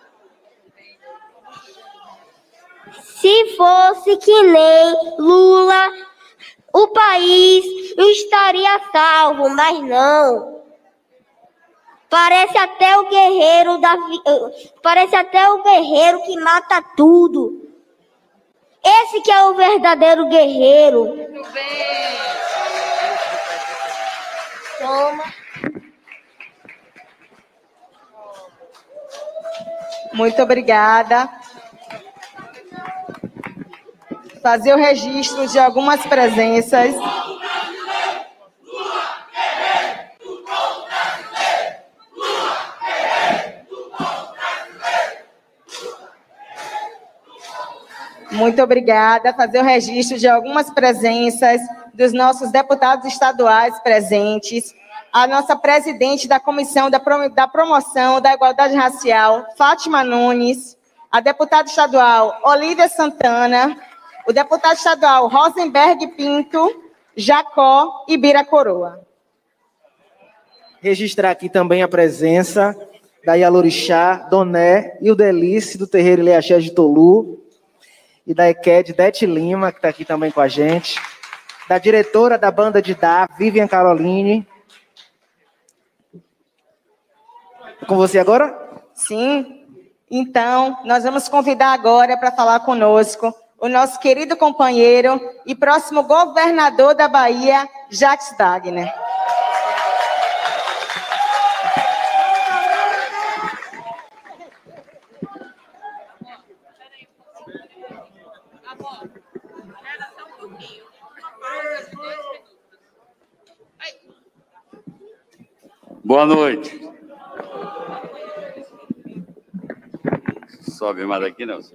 Se fosse que nem Lula, o país estaria salvo, mas não. Parece até o guerreiro que mata tudo. Esse que é o verdadeiro guerreiro. Muito bem. Toma. Muito obrigada. Fazer o registro de algumas presenças. Muito obrigada. Fazer o registro de algumas presenças dos nossos deputados estaduais presentes. A nossa presidente da Comissão da Promoção da Igualdade Racial, Fátima Nunes. A deputada estadual Olívia Santana. O deputado estadual Rosenberg Pinto, Jacó e Bira Coroa. Registrar aqui também a presença da Yalorixá, Doné e o Delice do terreiro Ileaxé de Tolu. E da EQED, Dete Lima, que está aqui também com a gente. Da diretora da banda de Dá, Vivian Caroline. É com você agora? Sim. Então, nós vamos convidar agora para falar conosco o nosso querido companheiro e próximo governador da Bahia, Jacques Wagner. Boa noite. Sobe mais aqui, não?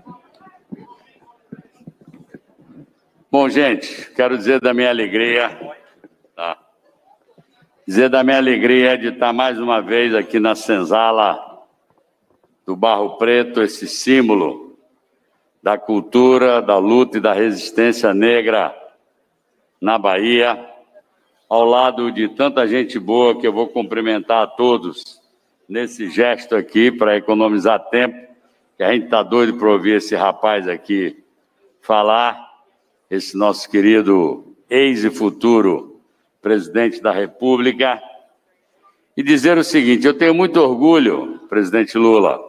Bom, gente, quero dizer da minha alegria, tá? Dizer da minha alegria de estar mais uma vez aqui na senzala do Barro Preto, esse símbolo da cultura, da luta e da resistência negra na Bahia, ao lado de tanta gente boa que eu vou cumprimentar a todos nesse gesto aqui para economizar tempo, que a gente está doido para ouvir esse rapaz aqui falar, esse nosso querido ex e futuro presidente da República, e dizer o seguinte: eu tenho muito orgulho, presidente Lula,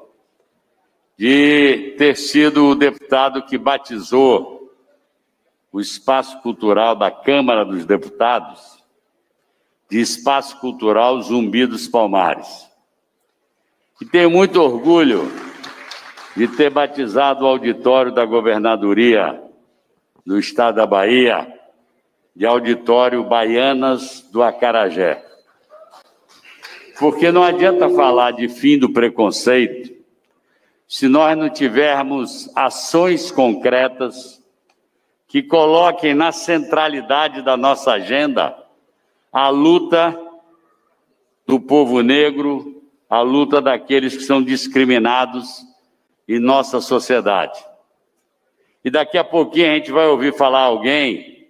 de ter sido o deputado que batizou o espaço cultural da Câmara dos Deputados de Espaço Cultural Zumbi dos Palmares. E tenho muito orgulho de ter batizado o auditório da Governadoria do Estado da Bahia de Auditório Baianas do Acarajé. Porque não adianta falar de fim do preconceito se nós não tivermos ações concretas que coloquem na centralidade da nossa agenda a luta do povo negro, a luta daqueles que são discriminados em nossa sociedade. E daqui a pouquinho a gente vai ouvir falar alguém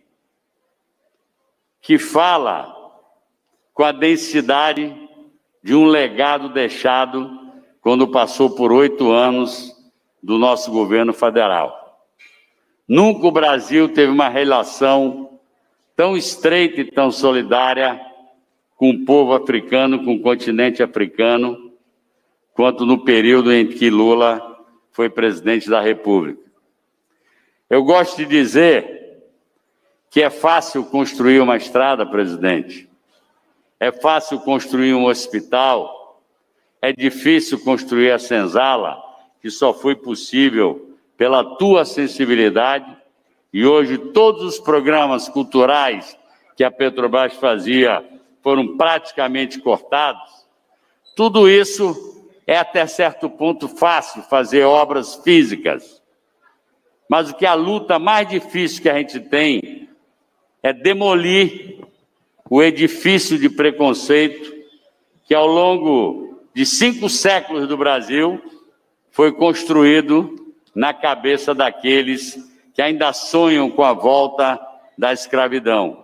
que fala com a densidade de um legado deixado quando passou por 8 anos do nosso governo federal. Nunca o Brasil teve uma relação tão estreita e tão solidária com o povo africano, com o continente africano, quanto no período em que Lula foi presidente da República. Eu gosto de dizer que é fácil construir uma estrada, presidente. É fácil construir um hospital. É difícil construir a senzala, que só foi possível pela tua sensibilidade. E hoje todos os programas culturais que a Petrobras fazia foram praticamente cortados. Tudo isso é até certo ponto fácil, fazer obras físicas. Mas o que a luta mais difícil que a gente tem é demolir o edifício de preconceito que ao longo de 5 séculos do Brasil foi construído na cabeça daqueles que ainda sonham com a volta da escravidão.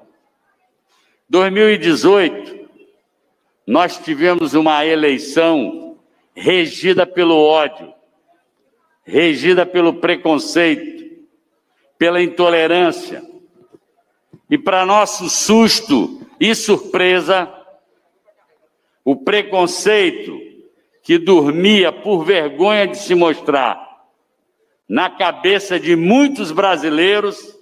2018, nós tivemos uma eleição regida pelo ódio, regida pelo preconceito, pela intolerância. E, para nosso susto e surpresa, o preconceito que dormia por vergonha de se mostrar na cabeça de muitos brasileiros,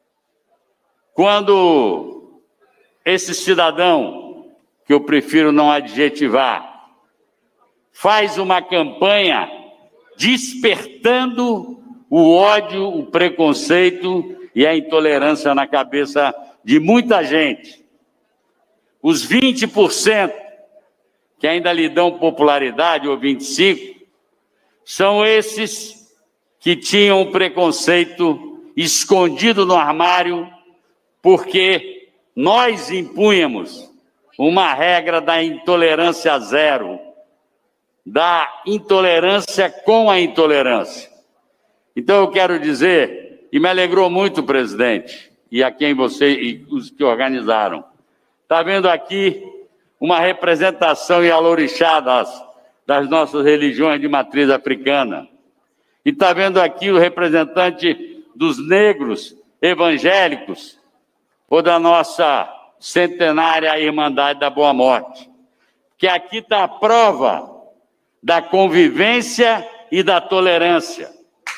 quando esse cidadão, que eu prefiro não adjetivar, faz uma campanha despertando o ódio, o preconceito e a intolerância na cabeça de muita gente. Os 20% que ainda lhe dão popularidade, ou 25%, são esses que tinham o preconceito escondido no armário, porque nós impunhamos uma regra da intolerância zero, da intolerância com a intolerância. Então eu quero dizer, e me alegrou muito, presidente, e a quem você e os que organizaram, está vendo aqui uma representação e alorixá das nossas religiões de matriz africana. E está vendo aqui o representante dos negros evangélicos, ou da nossa centenária Irmandade da Boa Morte. Que aqui está a prova da convivência e da tolerância.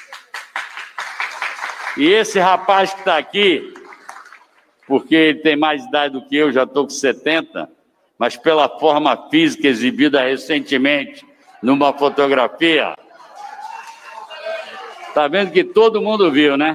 E esse rapaz que está aqui, porque ele tem mais idade do que eu, já estou com 70, mas pela forma física exibida recentemente numa fotografia, está vendo que todo mundo viu, né?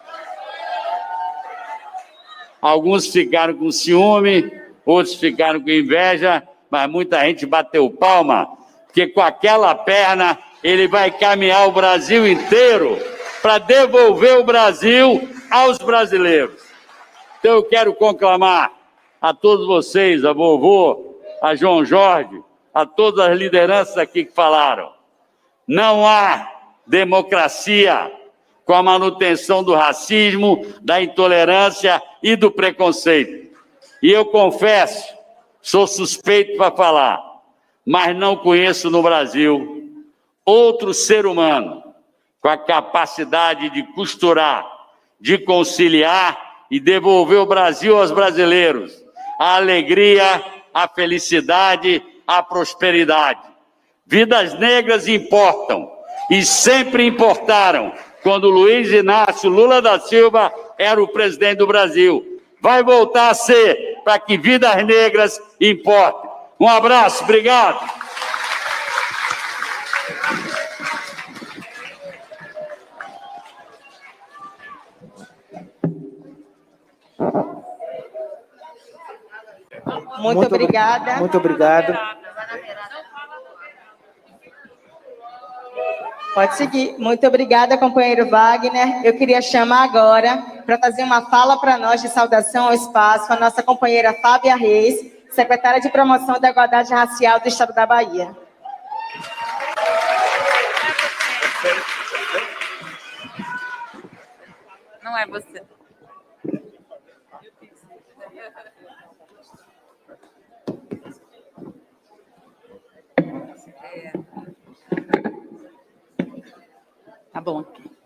Alguns ficaram com ciúme, outros ficaram com inveja, mas muita gente bateu palma, porque com aquela perna ele vai caminhar o Brasil inteiro para devolver o Brasil aos brasileiros. Então eu quero conclamar a todos vocês, a vovô, a João Jorge, a todas as lideranças aqui que falaram. Não há democracia com a manutenção do racismo, da intolerância e do preconceito. E eu confesso, sou suspeito para falar, mas não conheço no Brasil outro ser humano com a capacidade de costurar, de conciliar e devolver o Brasil aos brasileiros, a alegria, a felicidade, a prosperidade. Vidas negras importam e sempre importaram quando Luiz Inácio Lula da Silva era o presidente do Brasil. Vai voltar a ser para que vidas negras importem. Um abraço, obrigado. Muito obrigada. Muito obrigado. Pode seguir. Muito obrigada, companheiro Wagner. Eu queria chamar agora, para fazer uma fala para nós de saudação ao espaço, a nossa companheira Fábia Reis, secretária de Promoção da Igualdade Racial do Estado da Bahia. Não é você. Tá bom.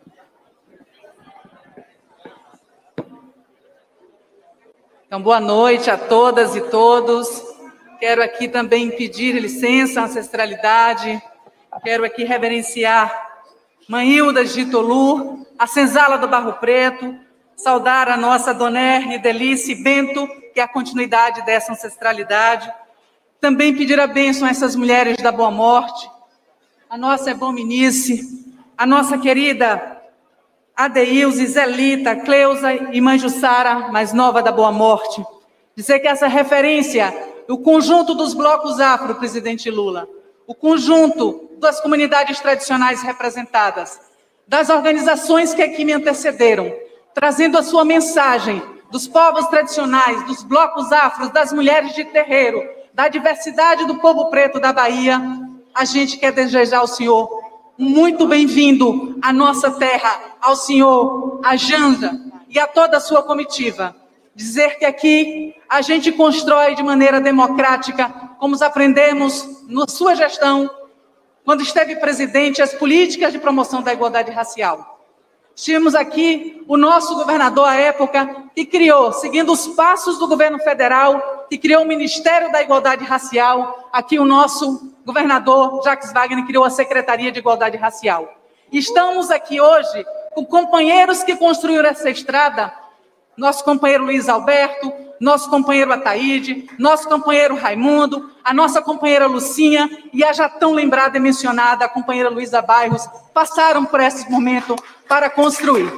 Então, boa noite a todas e todos. Quero aqui também pedir licença à ancestralidade. Quero aqui reverenciar Mãe Hilda de Itolu, a senzala do Barro Preto, saudar a nossa Dona Erne Delice Bento, que é a continuidade dessa ancestralidade. Também pedir a bênção a essas mulheres da Boa Morte, a nossa Ebominice, a nossa querida Adeilze, Zelita, Cleusa e Mãe Jussara, mais nova da Boa Morte. Dizer que essa referência, o conjunto dos blocos afro, presidente Lula, o conjunto das comunidades tradicionais representadas, das organizações que aqui me antecederam, trazendo a sua mensagem dos povos tradicionais, dos blocos afros, das mulheres de terreiro, da diversidade do povo preto da Bahia, a gente quer desejar ao senhor muito bem-vindo à nossa terra, ao senhor, a Janja e a toda a sua comitiva. Dizer que aqui a gente constrói de maneira democrática, como aprendemos na sua gestão, quando esteve presidente, as políticas de promoção da igualdade racial. Tínhamos aqui o nosso governador à época, que criou, seguindo os passos do governo federal, que criou o Ministério da Igualdade Racial. Aqui o nosso governador, Jacques Wagner, criou a Secretaria de Igualdade Racial. Estamos aqui hoje com companheiros que construíram essa estrada, nosso companheiro Luiz Alberto, nosso companheiro Ataíde, nosso companheiro Raimundo, a nossa companheira Lucinha e a já tão lembrada e mencionada a companheira Luísa Bairros, passaram por esse momento para construir.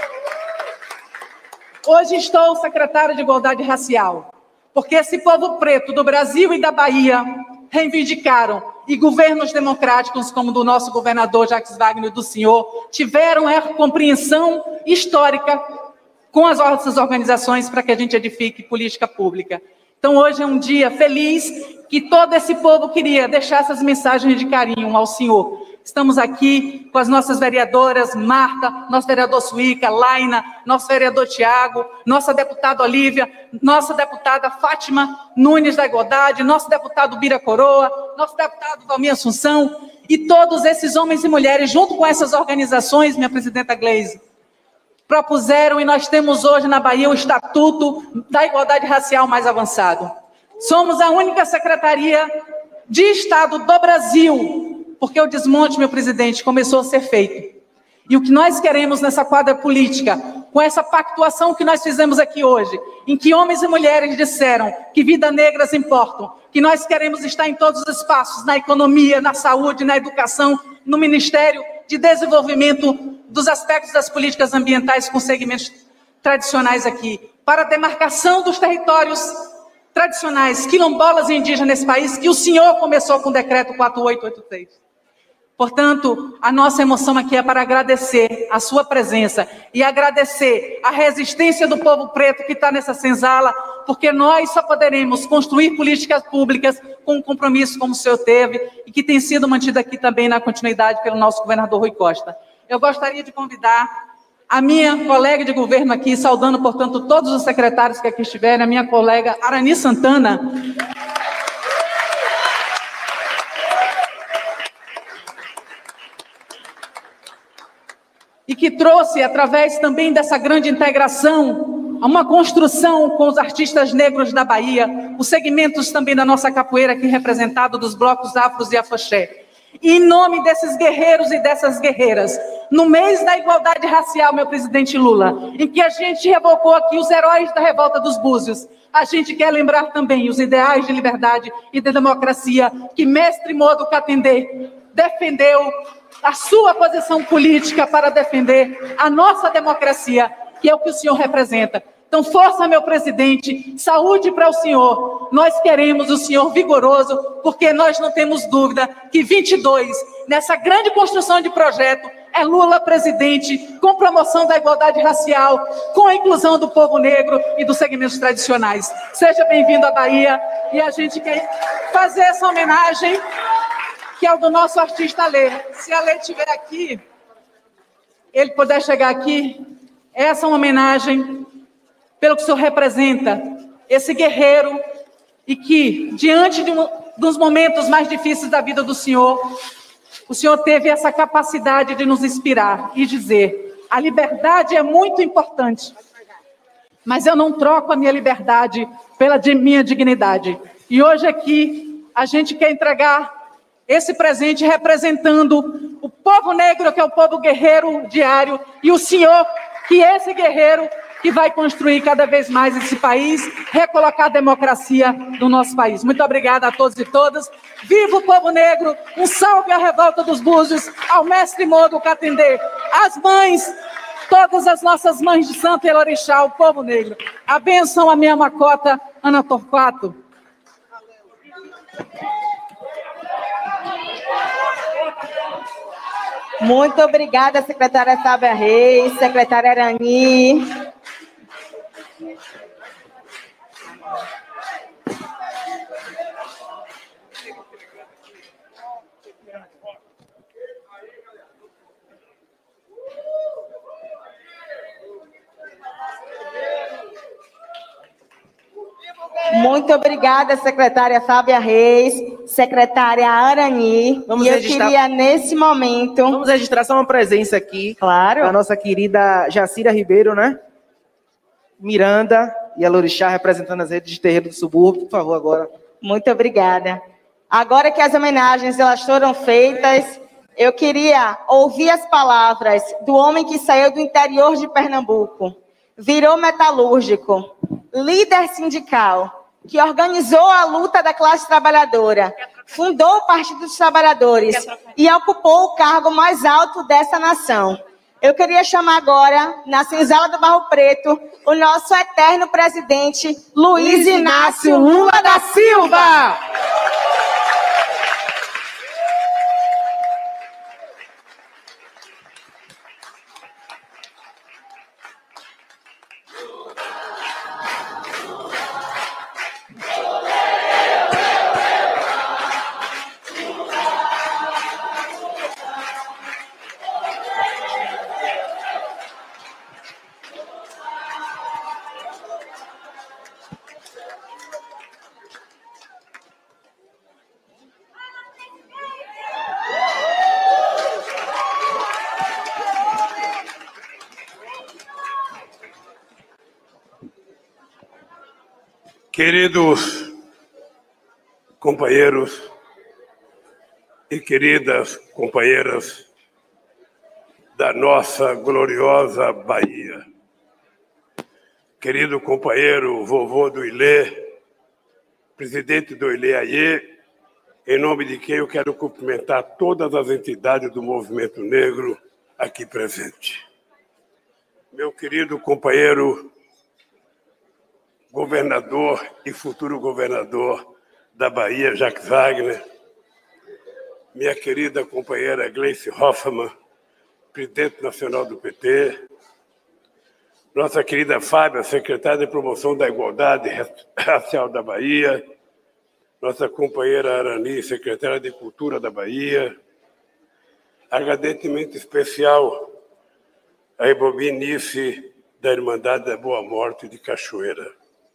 Hoje estou secretária de Igualdade Racial, porque esse povo preto do Brasil e da Bahia reivindicaram, e governos democráticos como o do nosso governador Jacques Wagner e do senhor, tiveram a compreensão histórica com as nossas organizações para que a gente edifique política pública. Então hoje é um dia feliz que todo esse povo queria deixar essas mensagens de carinho ao senhor. Estamos aqui com as nossas vereadoras, Marta, nosso vereador Suíca, Laina, nosso vereador Tiago, nossa deputada Olívia, nossa deputada Fátima Nunes da Igualdade, nosso deputado Bira Coroa, nosso deputado Valmir Assunção, e todos esses homens e mulheres, junto com essas organizações, minha presidenta Gleise, propuseram, e nós temos hoje na Bahia o Estatuto da Igualdade Racial mais avançado. Somos a única secretaria de Estado do Brasil, porque o desmonte, meu presidente, começou a ser feito. E o que nós queremos nessa quadra política, com essa pactuação que nós fizemos aqui hoje, em que homens e mulheres disseram que vidas negras importam, que nós queremos estar em todos os espaços, na economia, na saúde, na educação, no Ministério de Desenvolvimento dos aspectos das políticas ambientais com segmentos tradicionais aqui, para a demarcação dos territórios tradicionais, quilombolas e indígenas nesse país, que o senhor começou com o decreto 4883. Portanto, a nossa emoção aqui é para agradecer a sua presença e agradecer a resistência do povo preto que está nessa senzala, porque nós só poderemos construir políticas públicas com um compromisso como o senhor teve e que tem sido mantido aqui também na continuidade pelo nosso governador Rui Costa. Eu gostaria de convidar a minha colega de governo aqui, saudando, portanto, todos os secretários que aqui estiverem, a minha colega Arani Santana, e que trouxe, através também dessa grande integração, uma construção com os artistas negros da Bahia, os segmentos também da nossa capoeira aqui representado, dos blocos afros e afoxé. E em nome desses guerreiros e dessas guerreiras, no mês da igualdade racial, meu presidente Lula, em que a gente revocou aqui os heróis da revolta dos Búzios, a gente quer lembrar também os ideais de liberdade e de democracia que mestre Modo Katendê defendeu a sua posição política para defender a nossa democracia, que é o que o senhor representa. Então, força, meu presidente, saúde para o senhor. Nós queremos o senhor vigoroso, porque nós não temos dúvida que 22, nessa grande construção de projeto, é Lula presidente, com promoção da igualdade racial, com a inclusão do povo negro e dos segmentos tradicionais. Seja bem-vindo à Bahia, e a gente quer fazer essa homenagem, que é o do nosso artista Alê. Se a Alê estiver aqui, ele puder chegar aqui, essa é uma homenagem pelo que o senhor representa, esse guerreiro, e que, diante dos momentos mais difíceis da vida do senhor, o senhor teve essa capacidade de nos inspirar e dizer: a liberdade é muito importante, mas eu não troco a minha liberdade pela minha dignidade. E hoje aqui, a gente quer entregar esse presente representando o povo negro, que é o povo guerreiro diário, e o senhor, que é esse guerreiro que vai construir cada vez mais esse país, recolocar a democracia no nosso país. Muito obrigada a todos e todas. Viva o povo negro, um salve à revolta dos Búzios, ao mestre Modo Katendê, às mães, todas as nossas mães de Santo Elorixá, o povo negro. A bênção à minha macota, Ana Torquato. Muito obrigada, secretária Sábia Reis, secretária Arani. Muito obrigada, secretária Fábia Reis, secretária Arani. Vamos e eu registrar... queria, nesse momento... Vamos registrar só uma presença aqui. Claro. Da nossa querida Jacira Ribeiro, né? Miranda e a Lorixá, representando as redes de terreiro do subúrbio. Por favor, agora. Muito obrigada. Agora que as homenagens elas foram feitas, eu queria ouvir as palavras do homem que saiu do interior de Pernambuco, virou metalúrgico, líder sindical, que organizou a luta da classe trabalhadora, fundou o Partido dos Trabalhadores e ocupou o cargo mais alto dessa nação. Eu queria chamar agora, na senzala do Barro Preto, o nosso eterno presidente, Luiz Inácio Lula da Silva. Queridos companheiros e queridas companheiras da nossa gloriosa Bahia, querido companheiro vovô do Ilê, presidente do Ilê, em nome de quem eu quero cumprimentar todas as entidades do movimento negro aqui presente. Meu querido companheiro governador e futuro governador da Bahia, Jacques Wagner, minha querida companheira Gleice Hoffmann, presidente nacional do PT, nossa querida Fábia, secretária de Promoção da Igualdade Racial da Bahia, nossa companheira Arani, secretária de Cultura da Bahia, agradeço especial a Ibobinice da Irmandade da Boa Morte de Cachoeira.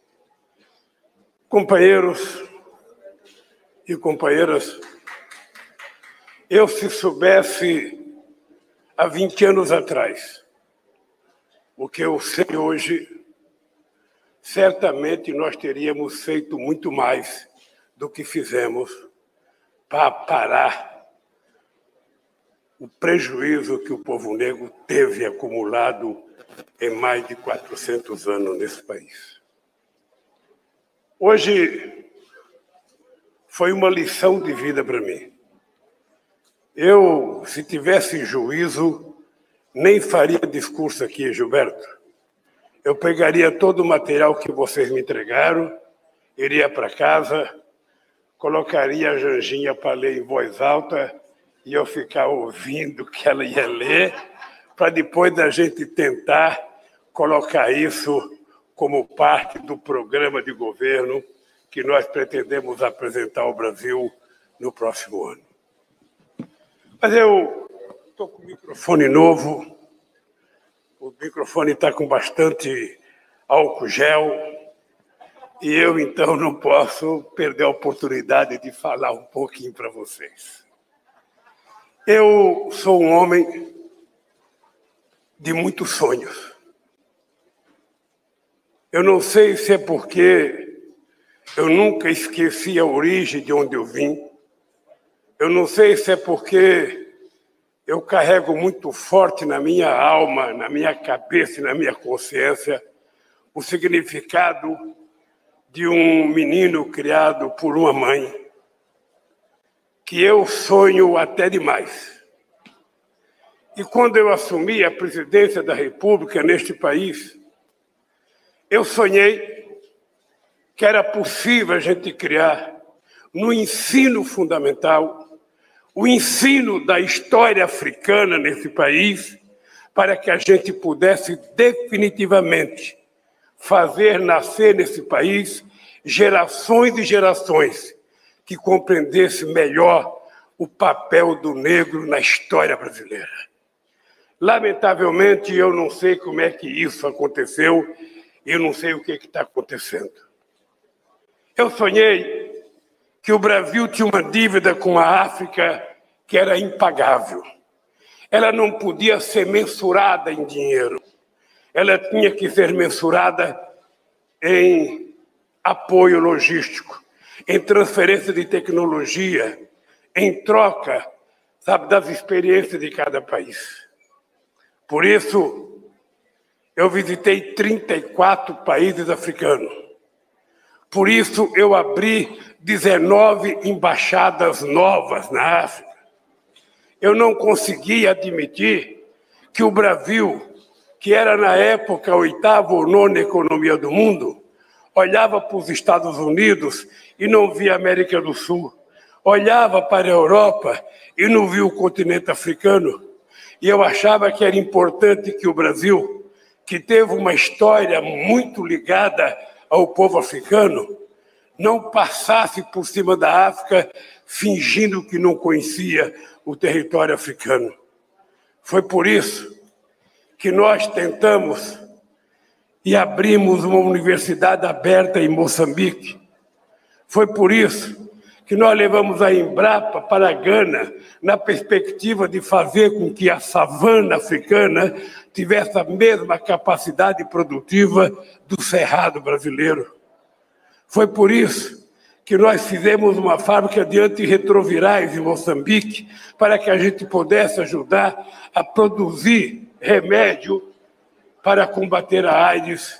Companheiros e companheiras, eu, se soubesse há 20 anos atrás o que eu sei hoje, certamente nós teríamos feito muito mais do que fizemos para parar o prejuízo que o povo negro teve acumulado em mais de 400 anos nesse país. Hoje foi uma lição de vida para mim. Eu, se tivesse juízo, nem faria discurso aqui, Gilberto. Eu pegaria todo o material que vocês me entregaram, iria para casa, colocaria a Janjinha para ler em voz alta e eu ficar ouvindo o que ela ia ler, para depois da gente tentar colocar isso como parte do programa de governo que nós pretendemos apresentar ao Brasil no próximo ano. Mas eu estou com o microfone novo, o microfone está com bastante álcool gel, e eu, então, não posso perder a oportunidade de falar um pouquinho para vocês. Eu sou um homem de muitos sonhos. Eu não sei se é porque eu nunca esqueci a origem de onde eu vim. Eu não sei se é porque eu carrego muito forte na minha alma, na minha cabeça e na minha consciência o significado de um menino criado por uma mãe, que eu sonho até demais. E quando eu assumi a presidência da República neste país, eu sonhei que era possível a gente criar, no ensino fundamental, o ensino da história africana nesse país, para que a gente pudesse definitivamente fazer nascer nesse país gerações e gerações que compreendessem melhor o papel do negro na história brasileira. Lamentavelmente, eu não sei como é que isso aconteceu, eu não sei o que está acontecendo. Eu sonhei que o Brasil tinha uma dívida com a África que era impagável. Ela não podia ser mensurada em dinheiro. Ela tinha que ser mensurada em apoio logístico, em transferência de tecnologia, em troca, sabe, das experiências de cada país. Por isso, eu visitei 34 países africanos. Por isso, eu abri 19 embaixadas novas na África. Eu não conseguia admitir que o Brasil, que era na época a 8ª ou 9ª economia do mundo, olhava para os Estados Unidos e não via a América do Sul. Olhava para a Europa e não via o continente africano. E eu achava que era importante que o Brasil, que teve uma história muito ligada ao povo africano, não passasse por cima da África fingindo que não conhecia o território africano. Foi por isso que nós tentamos e abrimos uma universidade aberta em Moçambique. Foi por isso que nós levamos a Embrapa para a Gana, na perspectiva de fazer com que a savana africana tivesse a mesma capacidade produtiva do cerrado brasileiro. Foi por isso que nós fizemos uma fábrica de antirretrovirais em Moçambique, para que a gente pudesse ajudar a produzir remédio para combater a AIDS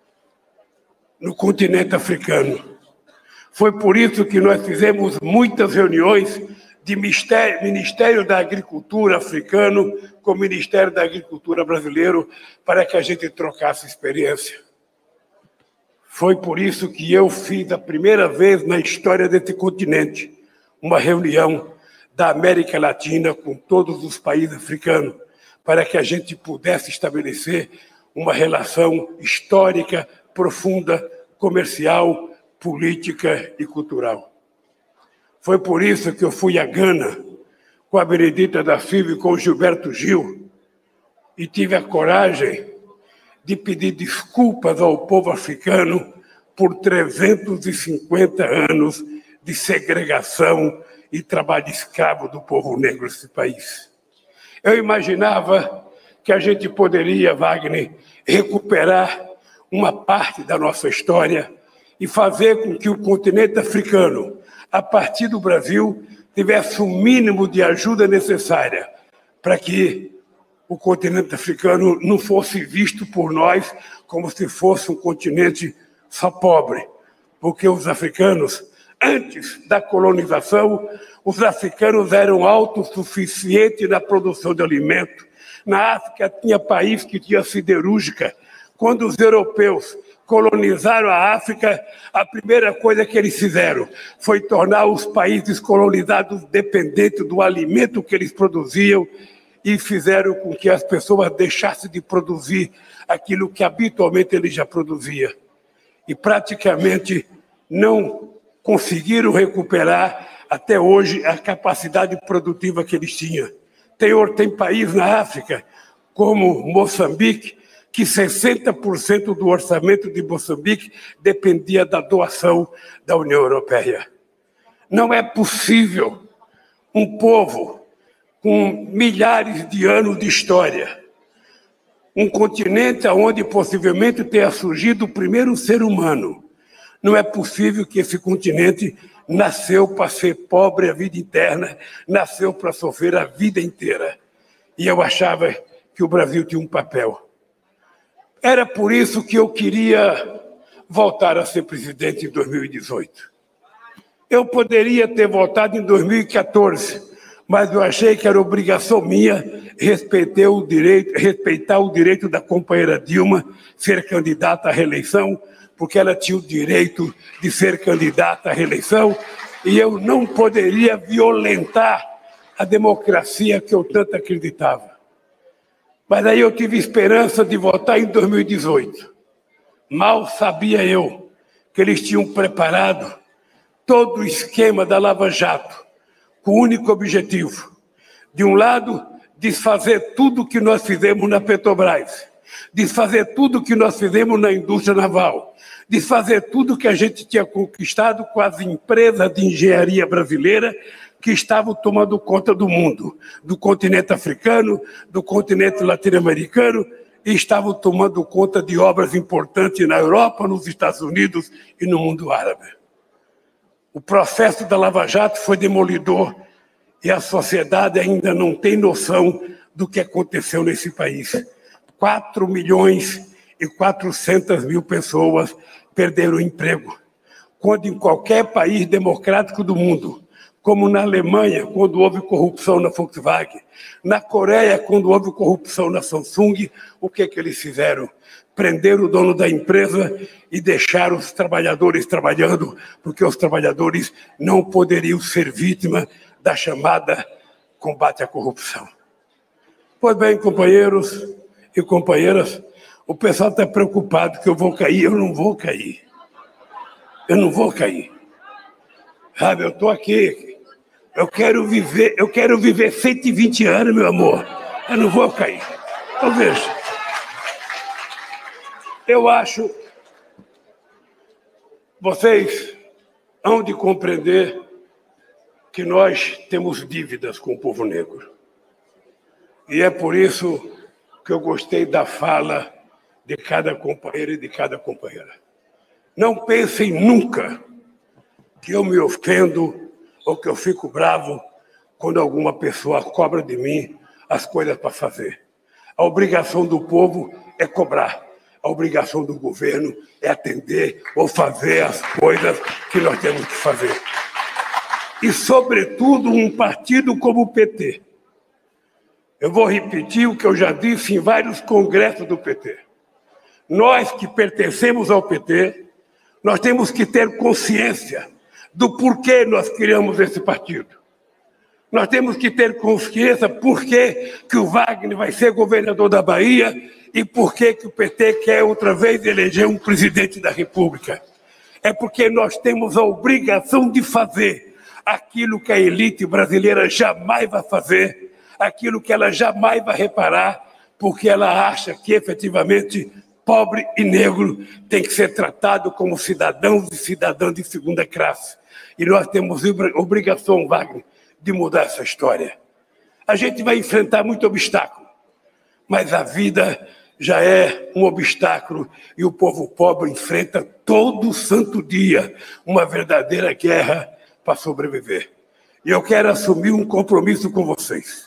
no continente africano. Foi por isso que nós fizemos muitas reuniões de Ministério da Agricultura africano com o Ministério da Agricultura brasileiro, para que a gente trocasse experiência. Foi por isso que eu fiz a primeira vez na história desse continente uma reunião da América Latina com todos os países africanos, para que a gente pudesse estabelecer uma relação histórica, profunda, comercial, política e cultural. Foi por isso que eu fui a Gana com a Benedita da Silva e com o Gilberto Gil e tive a coragem de pedir desculpas ao povo africano por 350 anos de segregação e trabalho escravo do povo negro nesse país. Eu imaginava que a gente poderia, Wagner, recuperar uma parte da nossa história e fazer com que o continente africano, a partir do Brasil, tivesse o mínimo de ajuda necessária para que o continente africano não fosse visto por nós como se fosse um continente só pobre, porque os africanos, antes da colonização, os africanos eram autossuficientes na produção de alimento. Na África tinha país que tinha siderúrgica. Quando os europeus colonizaram a África, a primeira coisa que eles fizeram foi tornar os países colonizados dependentes do alimento que eles produziam e fizeram com que as pessoas deixassem de produzir aquilo que habitualmente eles já produziam. E praticamente não conseguiram recuperar até hoje a capacidade produtiva que eles tinham. Tem país na África, como Moçambique, que 60% do orçamento de Moçambique dependia da doação da União Europeia. Não é possível um povo com milhares de anos de história, um continente onde possivelmente tenha surgido o primeiro ser humano. Não é possível que esse continente nasceu para ser pobre a vida interna, nasceu para sofrer a vida inteira. E eu achava que o Brasil tinha um papel. Era por isso que eu queria voltar a ser presidente em 2018. Eu poderia ter votado em 2014, mas eu achei que era obrigação minha respeitar o direito da companheira Dilma ser candidata à reeleição, porque ela tinha o direito de ser candidata à reeleição, e eu não poderia violentar a democracia que eu tanto acreditava. Mas aí eu tive esperança de votar em 2018. Mal sabia eu que eles tinham preparado todo o esquema da Lava Jato, com o único objetivo, de um lado, desfazer tudo o que nós fizemos na Petrobras, desfazer tudo que nós fizemos na indústria naval, desfazer tudo que a gente tinha conquistado com as empresas de engenharia brasileira que estavam tomando conta do mundo, do continente africano, do continente latino-americano, e estavam tomando conta de obras importantes na Europa, nos Estados Unidos e no mundo árabe. O processo da Lava Jato foi demolidor e a sociedade ainda não tem noção do que aconteceu nesse país. 4.400.000 pessoas perderam o emprego, quando em qualquer país democrático do mundo, como na Alemanha, quando houve corrupção na Volkswagen, na Coreia, quando houve corrupção na Samsung, o que eles fizeram? Prenderam o dono da empresa e deixaram os trabalhadores trabalhando, porque os trabalhadores não poderiam ser vítima da chamada combate à corrupção. Pois bem, companheiros e companheiras, o pessoal está preocupado que eu vou cair. Eu não vou cair. Eu não vou cair. Sabe, eu estou aqui. Eu quero viver 120 anos, meu amor. Eu não vou cair. Então, veja. Eu acho, vocês hão de compreender que nós temos dívidas com o povo negro. E é por isso que eu gostei da fala de cada companheiro e de cada companheira. Não pensem nunca que eu me ofendo ou que eu fico bravo quando alguma pessoa cobra de mim as coisas para fazer. A obrigação do povo é cobrar. A obrigação do governo é atender ou fazer as coisas que nós temos que fazer. E, sobretudo, um partido como o PT. Eu vou repetir o que eu já disse em vários congressos do PT. Nós que pertencemos ao PT, nós temos que ter consciência do porquê nós criamos esse partido. Nós temos que ter consciência por que o Wagner vai ser governador da Bahia e por que o PT quer outra vez eleger um presidente da República. É porque nós temos a obrigação de fazer aquilo que a elite brasileira jamais vai fazer, aquilo que ela jamais vai reparar, porque ela acha que, efetivamente, pobre e negro tem que ser tratado como cidadãos e cidadãs de segunda classe. E nós temos obrigação, Wagner, de mudar essa história. A gente vai enfrentar muito obstáculo, mas a vida já é um obstáculo e o povo pobre enfrenta todo santo dia uma verdadeira guerra para sobreviver. E eu quero assumir um compromisso com vocês.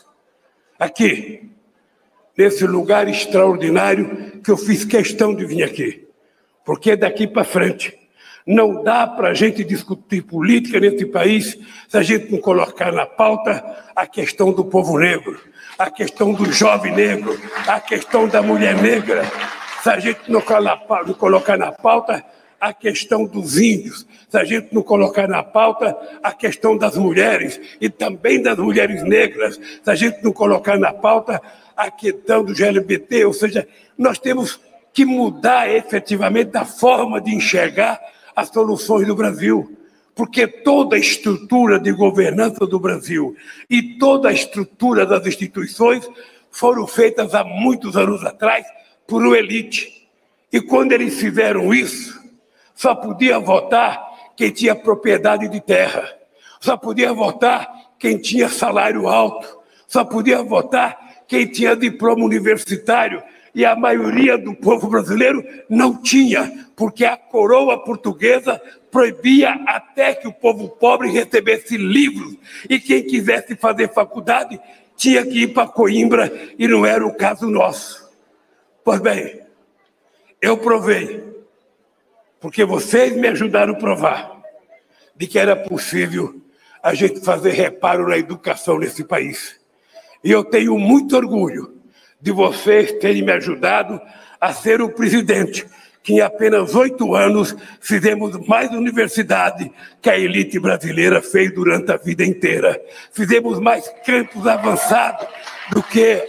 Aqui, nesse lugar extraordinário que eu fiz questão de vir aqui, porque daqui para frente não dá para a gente discutir política nesse país se a gente não colocar na pauta a questão do povo negro, a questão do jovem negro, a questão da mulher negra, se a gente não colocar na pauta a questão dos índios, se a gente não colocar na pauta a questão das mulheres e também das mulheres negras, se a gente não colocar na pauta a questão do LGBT, ou seja, nós temos que mudar efetivamente a forma de enxergar as soluções do Brasil, porque toda a estrutura de governança do Brasil e toda a estrutura das instituições foram feitas há muitos anos atrás por uma elite. E quando eles fizeram isso, só podia votar quem tinha propriedade de terra, só podia votar quem tinha salário alto, só podia votar quem tinha diploma universitário, e a maioria do povo brasileiro não tinha, porque a coroa portuguesa proibia até que o povo pobre recebesse livros, e quem quisesse fazer faculdade tinha que ir para Coimbra, e não era o caso nosso. Pois bem, eu provei, porque vocês me ajudaram a provar, de que era possível a gente fazer reparo na educação nesse país. E eu tenho muito orgulho de vocês terem me ajudado a ser o presidente, que em apenas 8 anos fizemos mais universidade que a elite brasileira fez durante a vida inteira. Fizemos mais campos avançados do que...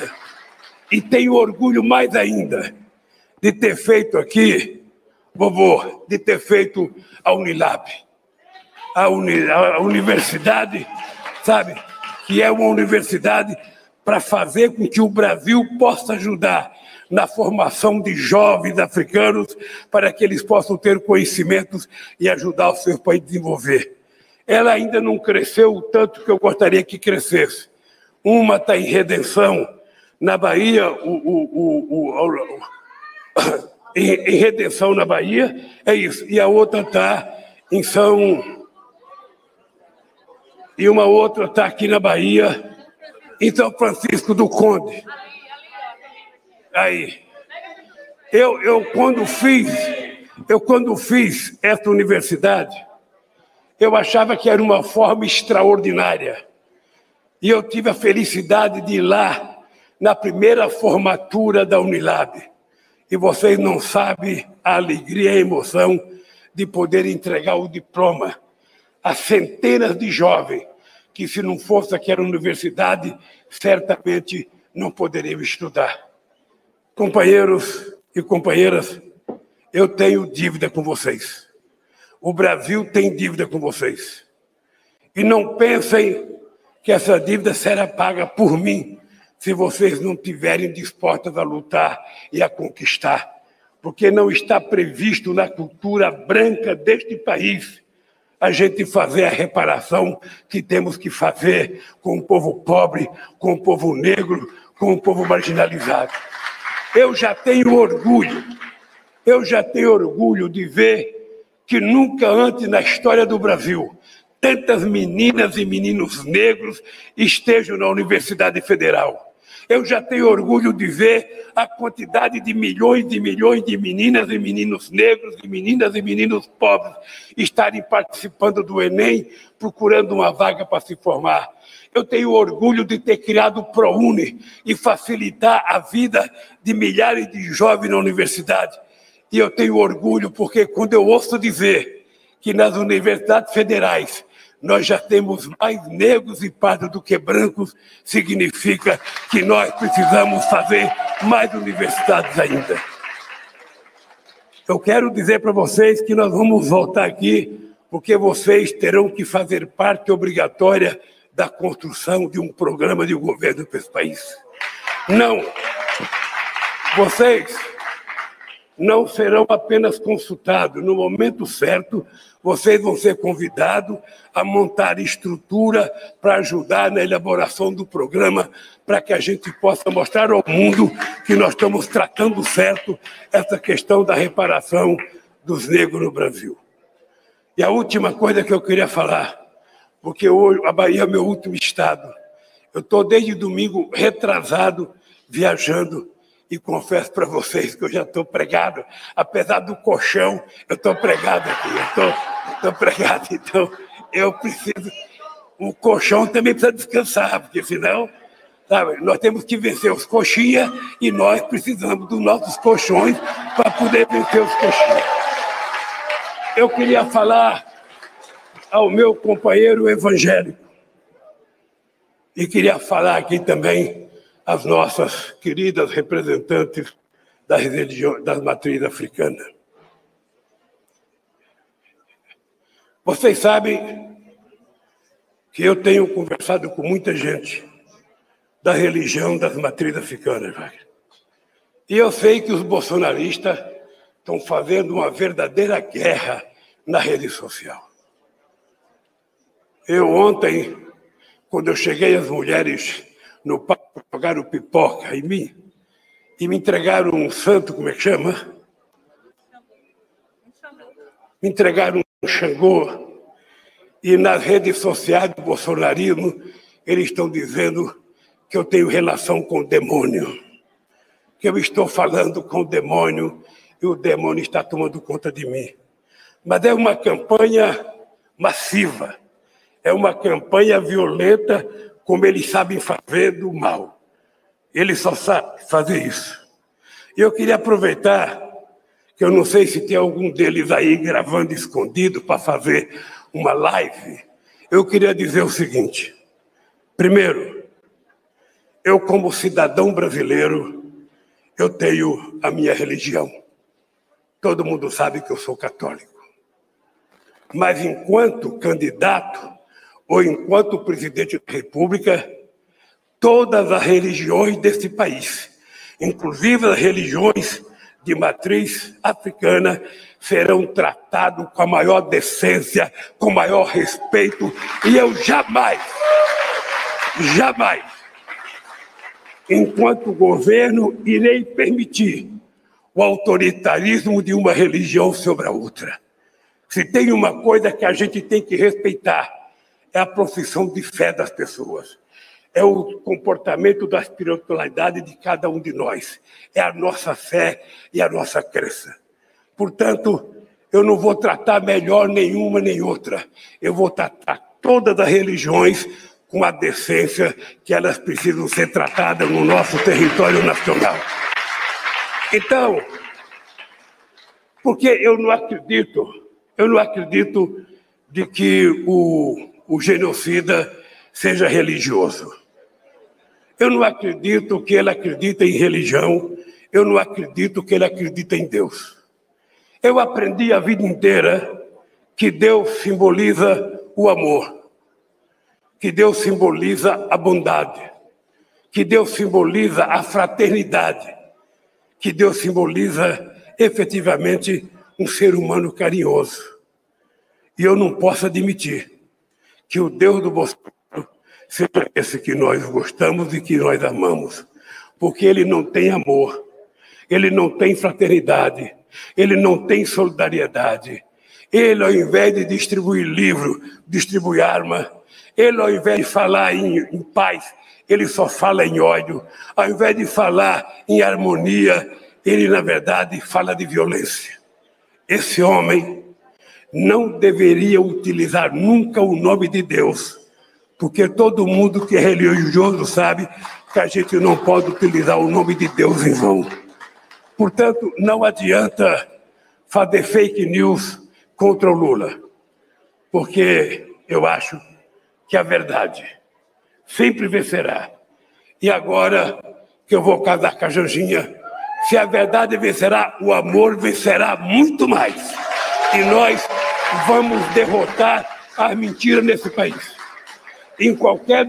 E tenho orgulho mais ainda de ter feito aqui, vovô, de ter feito a Unilab. A universidade, sabe, que é uma universidade para fazer com que o Brasil possa ajudar na formação de jovens africanos para que eles possam ter conhecimentos e ajudar o seu país a desenvolver. Ela ainda não cresceu o tanto que eu gostaria que crescesse. Uma está em Redenção, na Bahia, em Redenção, na Bahia, é isso. E a outra está em E uma outra está aqui na Bahia, em São Francisco do Conde. Aí. Eu quando fiz essa universidade, eu achava que era uma forma extraordinária. E eu tive a felicidade de ir lá na primeira formatura da Unilab. E vocês não sabem a alegria e a emoção de poder entregar o diploma a centenas de jovens que, se não fosse aquela universidade, certamente não poderiam estudar. Companheiros e companheiras, eu tenho dívida com vocês. O Brasil tem dívida com vocês. E não pensem que essa dívida será paga por mim, se vocês não estiverem dispostos a lutar e a conquistar. Porque não está previsto na cultura branca deste país a gente fazer a reparação que temos que fazer com o povo pobre, com o povo negro, com o povo marginalizado. Eu já tenho orgulho de ver que nunca antes na história do Brasil tantas meninas e meninos negros estejam na Universidade Federal. Eu já tenho orgulho de ver a quantidade de milhões de meninas e meninos negros, de meninas e meninos pobres estarem participando do Enem, procurando uma vaga para se formar. Eu tenho orgulho de ter criado o ProUni e facilitar a vida de milhares de jovens na universidade. E eu tenho orgulho porque quando eu ouço dizer que nas universidades federais nós já temos mais negros e pardos do que brancos, significa que nós precisamos fazer mais universidades ainda. Eu quero dizer para vocês que nós vamos voltar aqui porque vocês terão que fazer parte obrigatória da construção de um programa de governo para esse país. Não, vocês não serão apenas consultados. No momento certo, vocês vão ser convidados a montar estrutura para ajudar na elaboração do programa, para que a gente possa mostrar ao mundo que nós estamos tratando certo essa questão da reparação dos negros no Brasil. E a última coisa que eu queria falar, porque hoje a Bahia é meu último estado. Eu estou desde domingo retrasado, viajando, e confesso para vocês que eu já estou pregado, apesar do colchão, eu estou pregado aqui, eu estou pregado, então eu preciso... O colchão também precisa descansar, porque senão, sabe, nós temos que vencer os coxinhas e nós precisamos dos nossos colchões para poder vencer os coxinhas. Eu queria falar ao meu companheiro evangélico e queria falar aqui também as nossas queridas representantes das religiões, das matrizes africanas. Vocês sabem que eu tenho conversado com muita gente da religião das matrizes africanas, Wagner. E eu sei que os bolsonaristas estão fazendo uma verdadeira guerra na rede social. Eu ontem, quando eu cheguei, as mulheres no palco jogaram pipoca em mim e me entregaram um santo, como é que chama? Me entregaram um Xangô. E nas redes sociais do bolsonarismo, eles estão dizendo que eu tenho relação com o demônio, que eu estou falando com o demônio e o demônio está tomando conta de mim. Mas é uma campanha massiva, é uma campanha violenta, como eles sabem fazer do mal. Eles só sabem fazer isso. E eu queria aproveitar, que eu não sei se tem algum deles aí gravando escondido para fazer uma live, eu queria dizer o seguinte. Primeiro, eu como cidadão brasileiro, eu tenho a minha religião. Todo mundo sabe que eu sou católico. Mas enquanto candidato ou enquanto presidente da República, todas as religiões desse país, inclusive as religiões de matriz africana, serão tratados com a maior decência, com o maior respeito, e eu jamais, enquanto governo, irei permitir o autoritarismo de uma religião sobre a outra. Se tem uma coisa que a gente tem que respeitar, é a profissão de fé das pessoas. É o comportamento da espiritualidade de cada um de nós. É a nossa fé e a nossa crença. Portanto, eu não vou tratar melhor nenhuma nem outra. Eu vou tratar todas as religiões com a decência que elas precisam ser tratadas no nosso território nacional. Então, porque eu não acredito de que o genocida seja religioso. Eu não acredito que ele acredita em religião, eu não acredito que ele acredita em Deus. Eu aprendi a vida inteira que Deus simboliza o amor, que Deus simboliza a bondade, que Deus simboliza a fraternidade, que Deus simboliza efetivamente um ser humano carinhoso. E eu não posso admitir que o Deus do Bolsonaro seja esse que nós gostamos e que nós amamos, porque ele não tem amor, ele não tem fraternidade, ele não tem solidariedade. Ele, ao invés de distribuir livro, distribui arma. Ele, ao invés de falar em paz, ele só fala em ódio. Ao invés de falar em harmonia, ele, na verdade, fala de violência. Esse homem não deveria utilizar nunca o nome de Deus, porque todo mundo que é religioso sabe que a gente não pode utilizar o nome de Deus em vão. Portanto, não adianta fazer fake news contra o Lula, porque eu acho que a verdade sempre vencerá. E agora que eu vou casar com a Janjinha, se a verdade vencerá, o amor vencerá muito mais. E nós vamos derrotar as mentiras nesse país. Em qualquer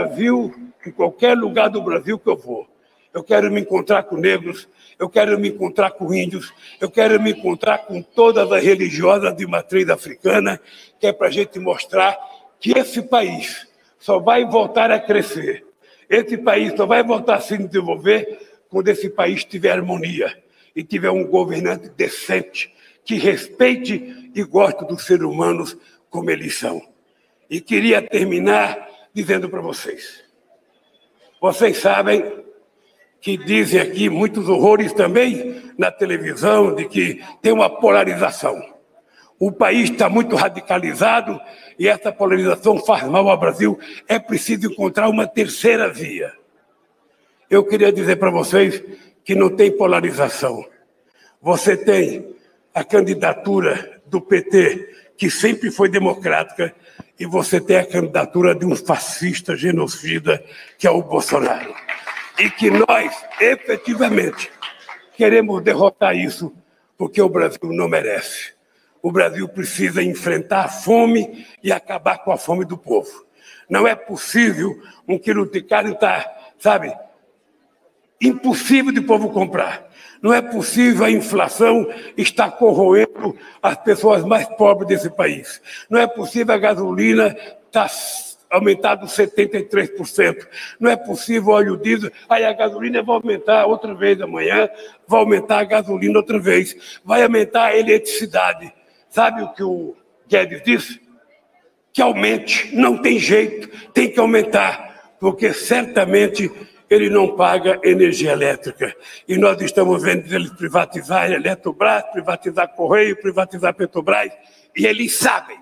lugar do Brasil que eu vou, eu quero me encontrar com negros, eu quero me encontrar com índios, eu quero me encontrar com todas as religiosas de matriz africana, que é para a gente mostrar que esse país só vai voltar a crescer. Esse país só vai voltar a se desenvolver quando esse país tiver harmonia e tiver um governante decente, que respeite e goste dos seres humanos como eles são. E queria terminar dizendo para vocês. Vocês sabem que dizem aqui muitos horrores também na televisão, de que tem uma polarização. O país está muito radicalizado e essa polarização faz mal ao Brasil. É preciso encontrar uma terceira via. Eu queria dizer para vocês que não tem polarização. Você tem a candidatura do PT, que sempre foi democrática, e você tem a candidatura de um fascista genocida, que é o Bolsonaro. E que nós, efetivamente, queremos derrotar isso, porque o Brasil não merece. O Brasil precisa enfrentar a fome e acabar com a fome do povo. Não é possível um quilo de carne estar, impossível de o povo comprar. Não é possível a inflação estar corroendo as pessoas mais pobres desse país. Não é possível a gasolina estar aumentado 73%. Não é possível o óleo diesel. Aí a gasolina vai aumentar outra vez amanhã, vai aumentar a gasolina outra vez, vai aumentar a eletricidade. Sabe o que o Guedes disse? Que aumente, não tem jeito, tem que aumentar, porque certamente ele não paga energia elétrica. E nós estamos vendo eles privatizar a Eletrobras, privatizar Correio, privatizar Petrobras, e eles sabem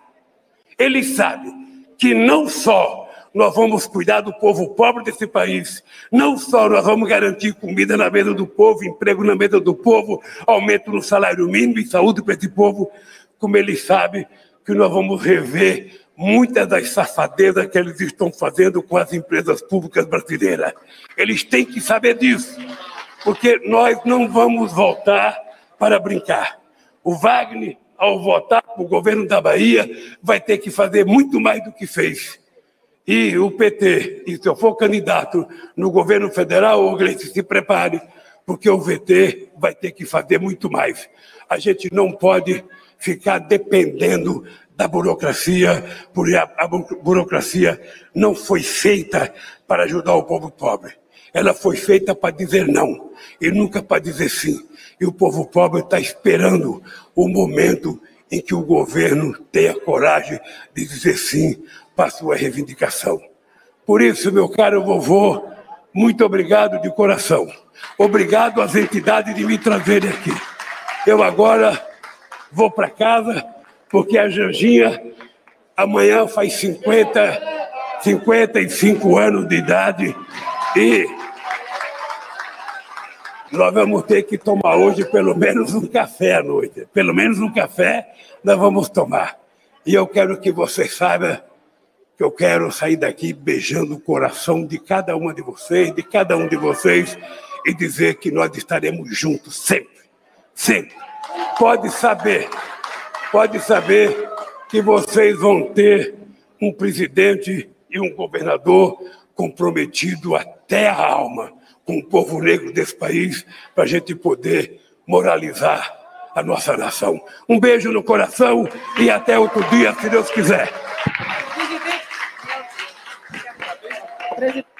que não só nós vamos cuidar do povo pobre desse país, não só nós vamos garantir comida na mesa do povo, emprego na mesa do povo, aumento no salário mínimo e saúde para esse povo, como eles sabem que nós vamos rever muitas das safadezas que eles estão fazendo com as empresas públicas brasileiras. Eles têm que saber disso, porque nós não vamos voltar para brincar. O Wagner, ao votar para o governo da Bahia, vai ter que fazer muito mais do que fez. e o PT, e se eu for candidato no governo federal, o Gleice se prepare, porque o VT vai ter que fazer muito mais. A gente não pode ficar dependendo da burocracia, porque a burocracia não foi feita para ajudar o povo pobre. Ela foi feita para dizer não, e nunca para dizer sim. E o povo pobre está esperando o momento em que o governo tenha coragem de dizer sim para a sua reivindicação. Por isso, meu caro vovô, muito obrigado de coração. Obrigado às entidades de me trazerem aqui. Eu agora vou para casa, porque a Janjinha amanhã faz 55 anos de idade e nós vamos ter que tomar hoje pelo menos um café à noite. Pelo menos um café nós vamos tomar. E eu quero que você saiba que eu quero sair daqui beijando o coração de cada uma de vocês, de cada um de vocês, e dizer que nós estaremos juntos sempre, sempre. Pode saber que vocês vão ter um presidente e um governador comprometido até a alma com o povo negro desse país, para a gente poder moralizar a nossa nação. Um beijo no coração e até outro dia, se Deus quiser. Presidente.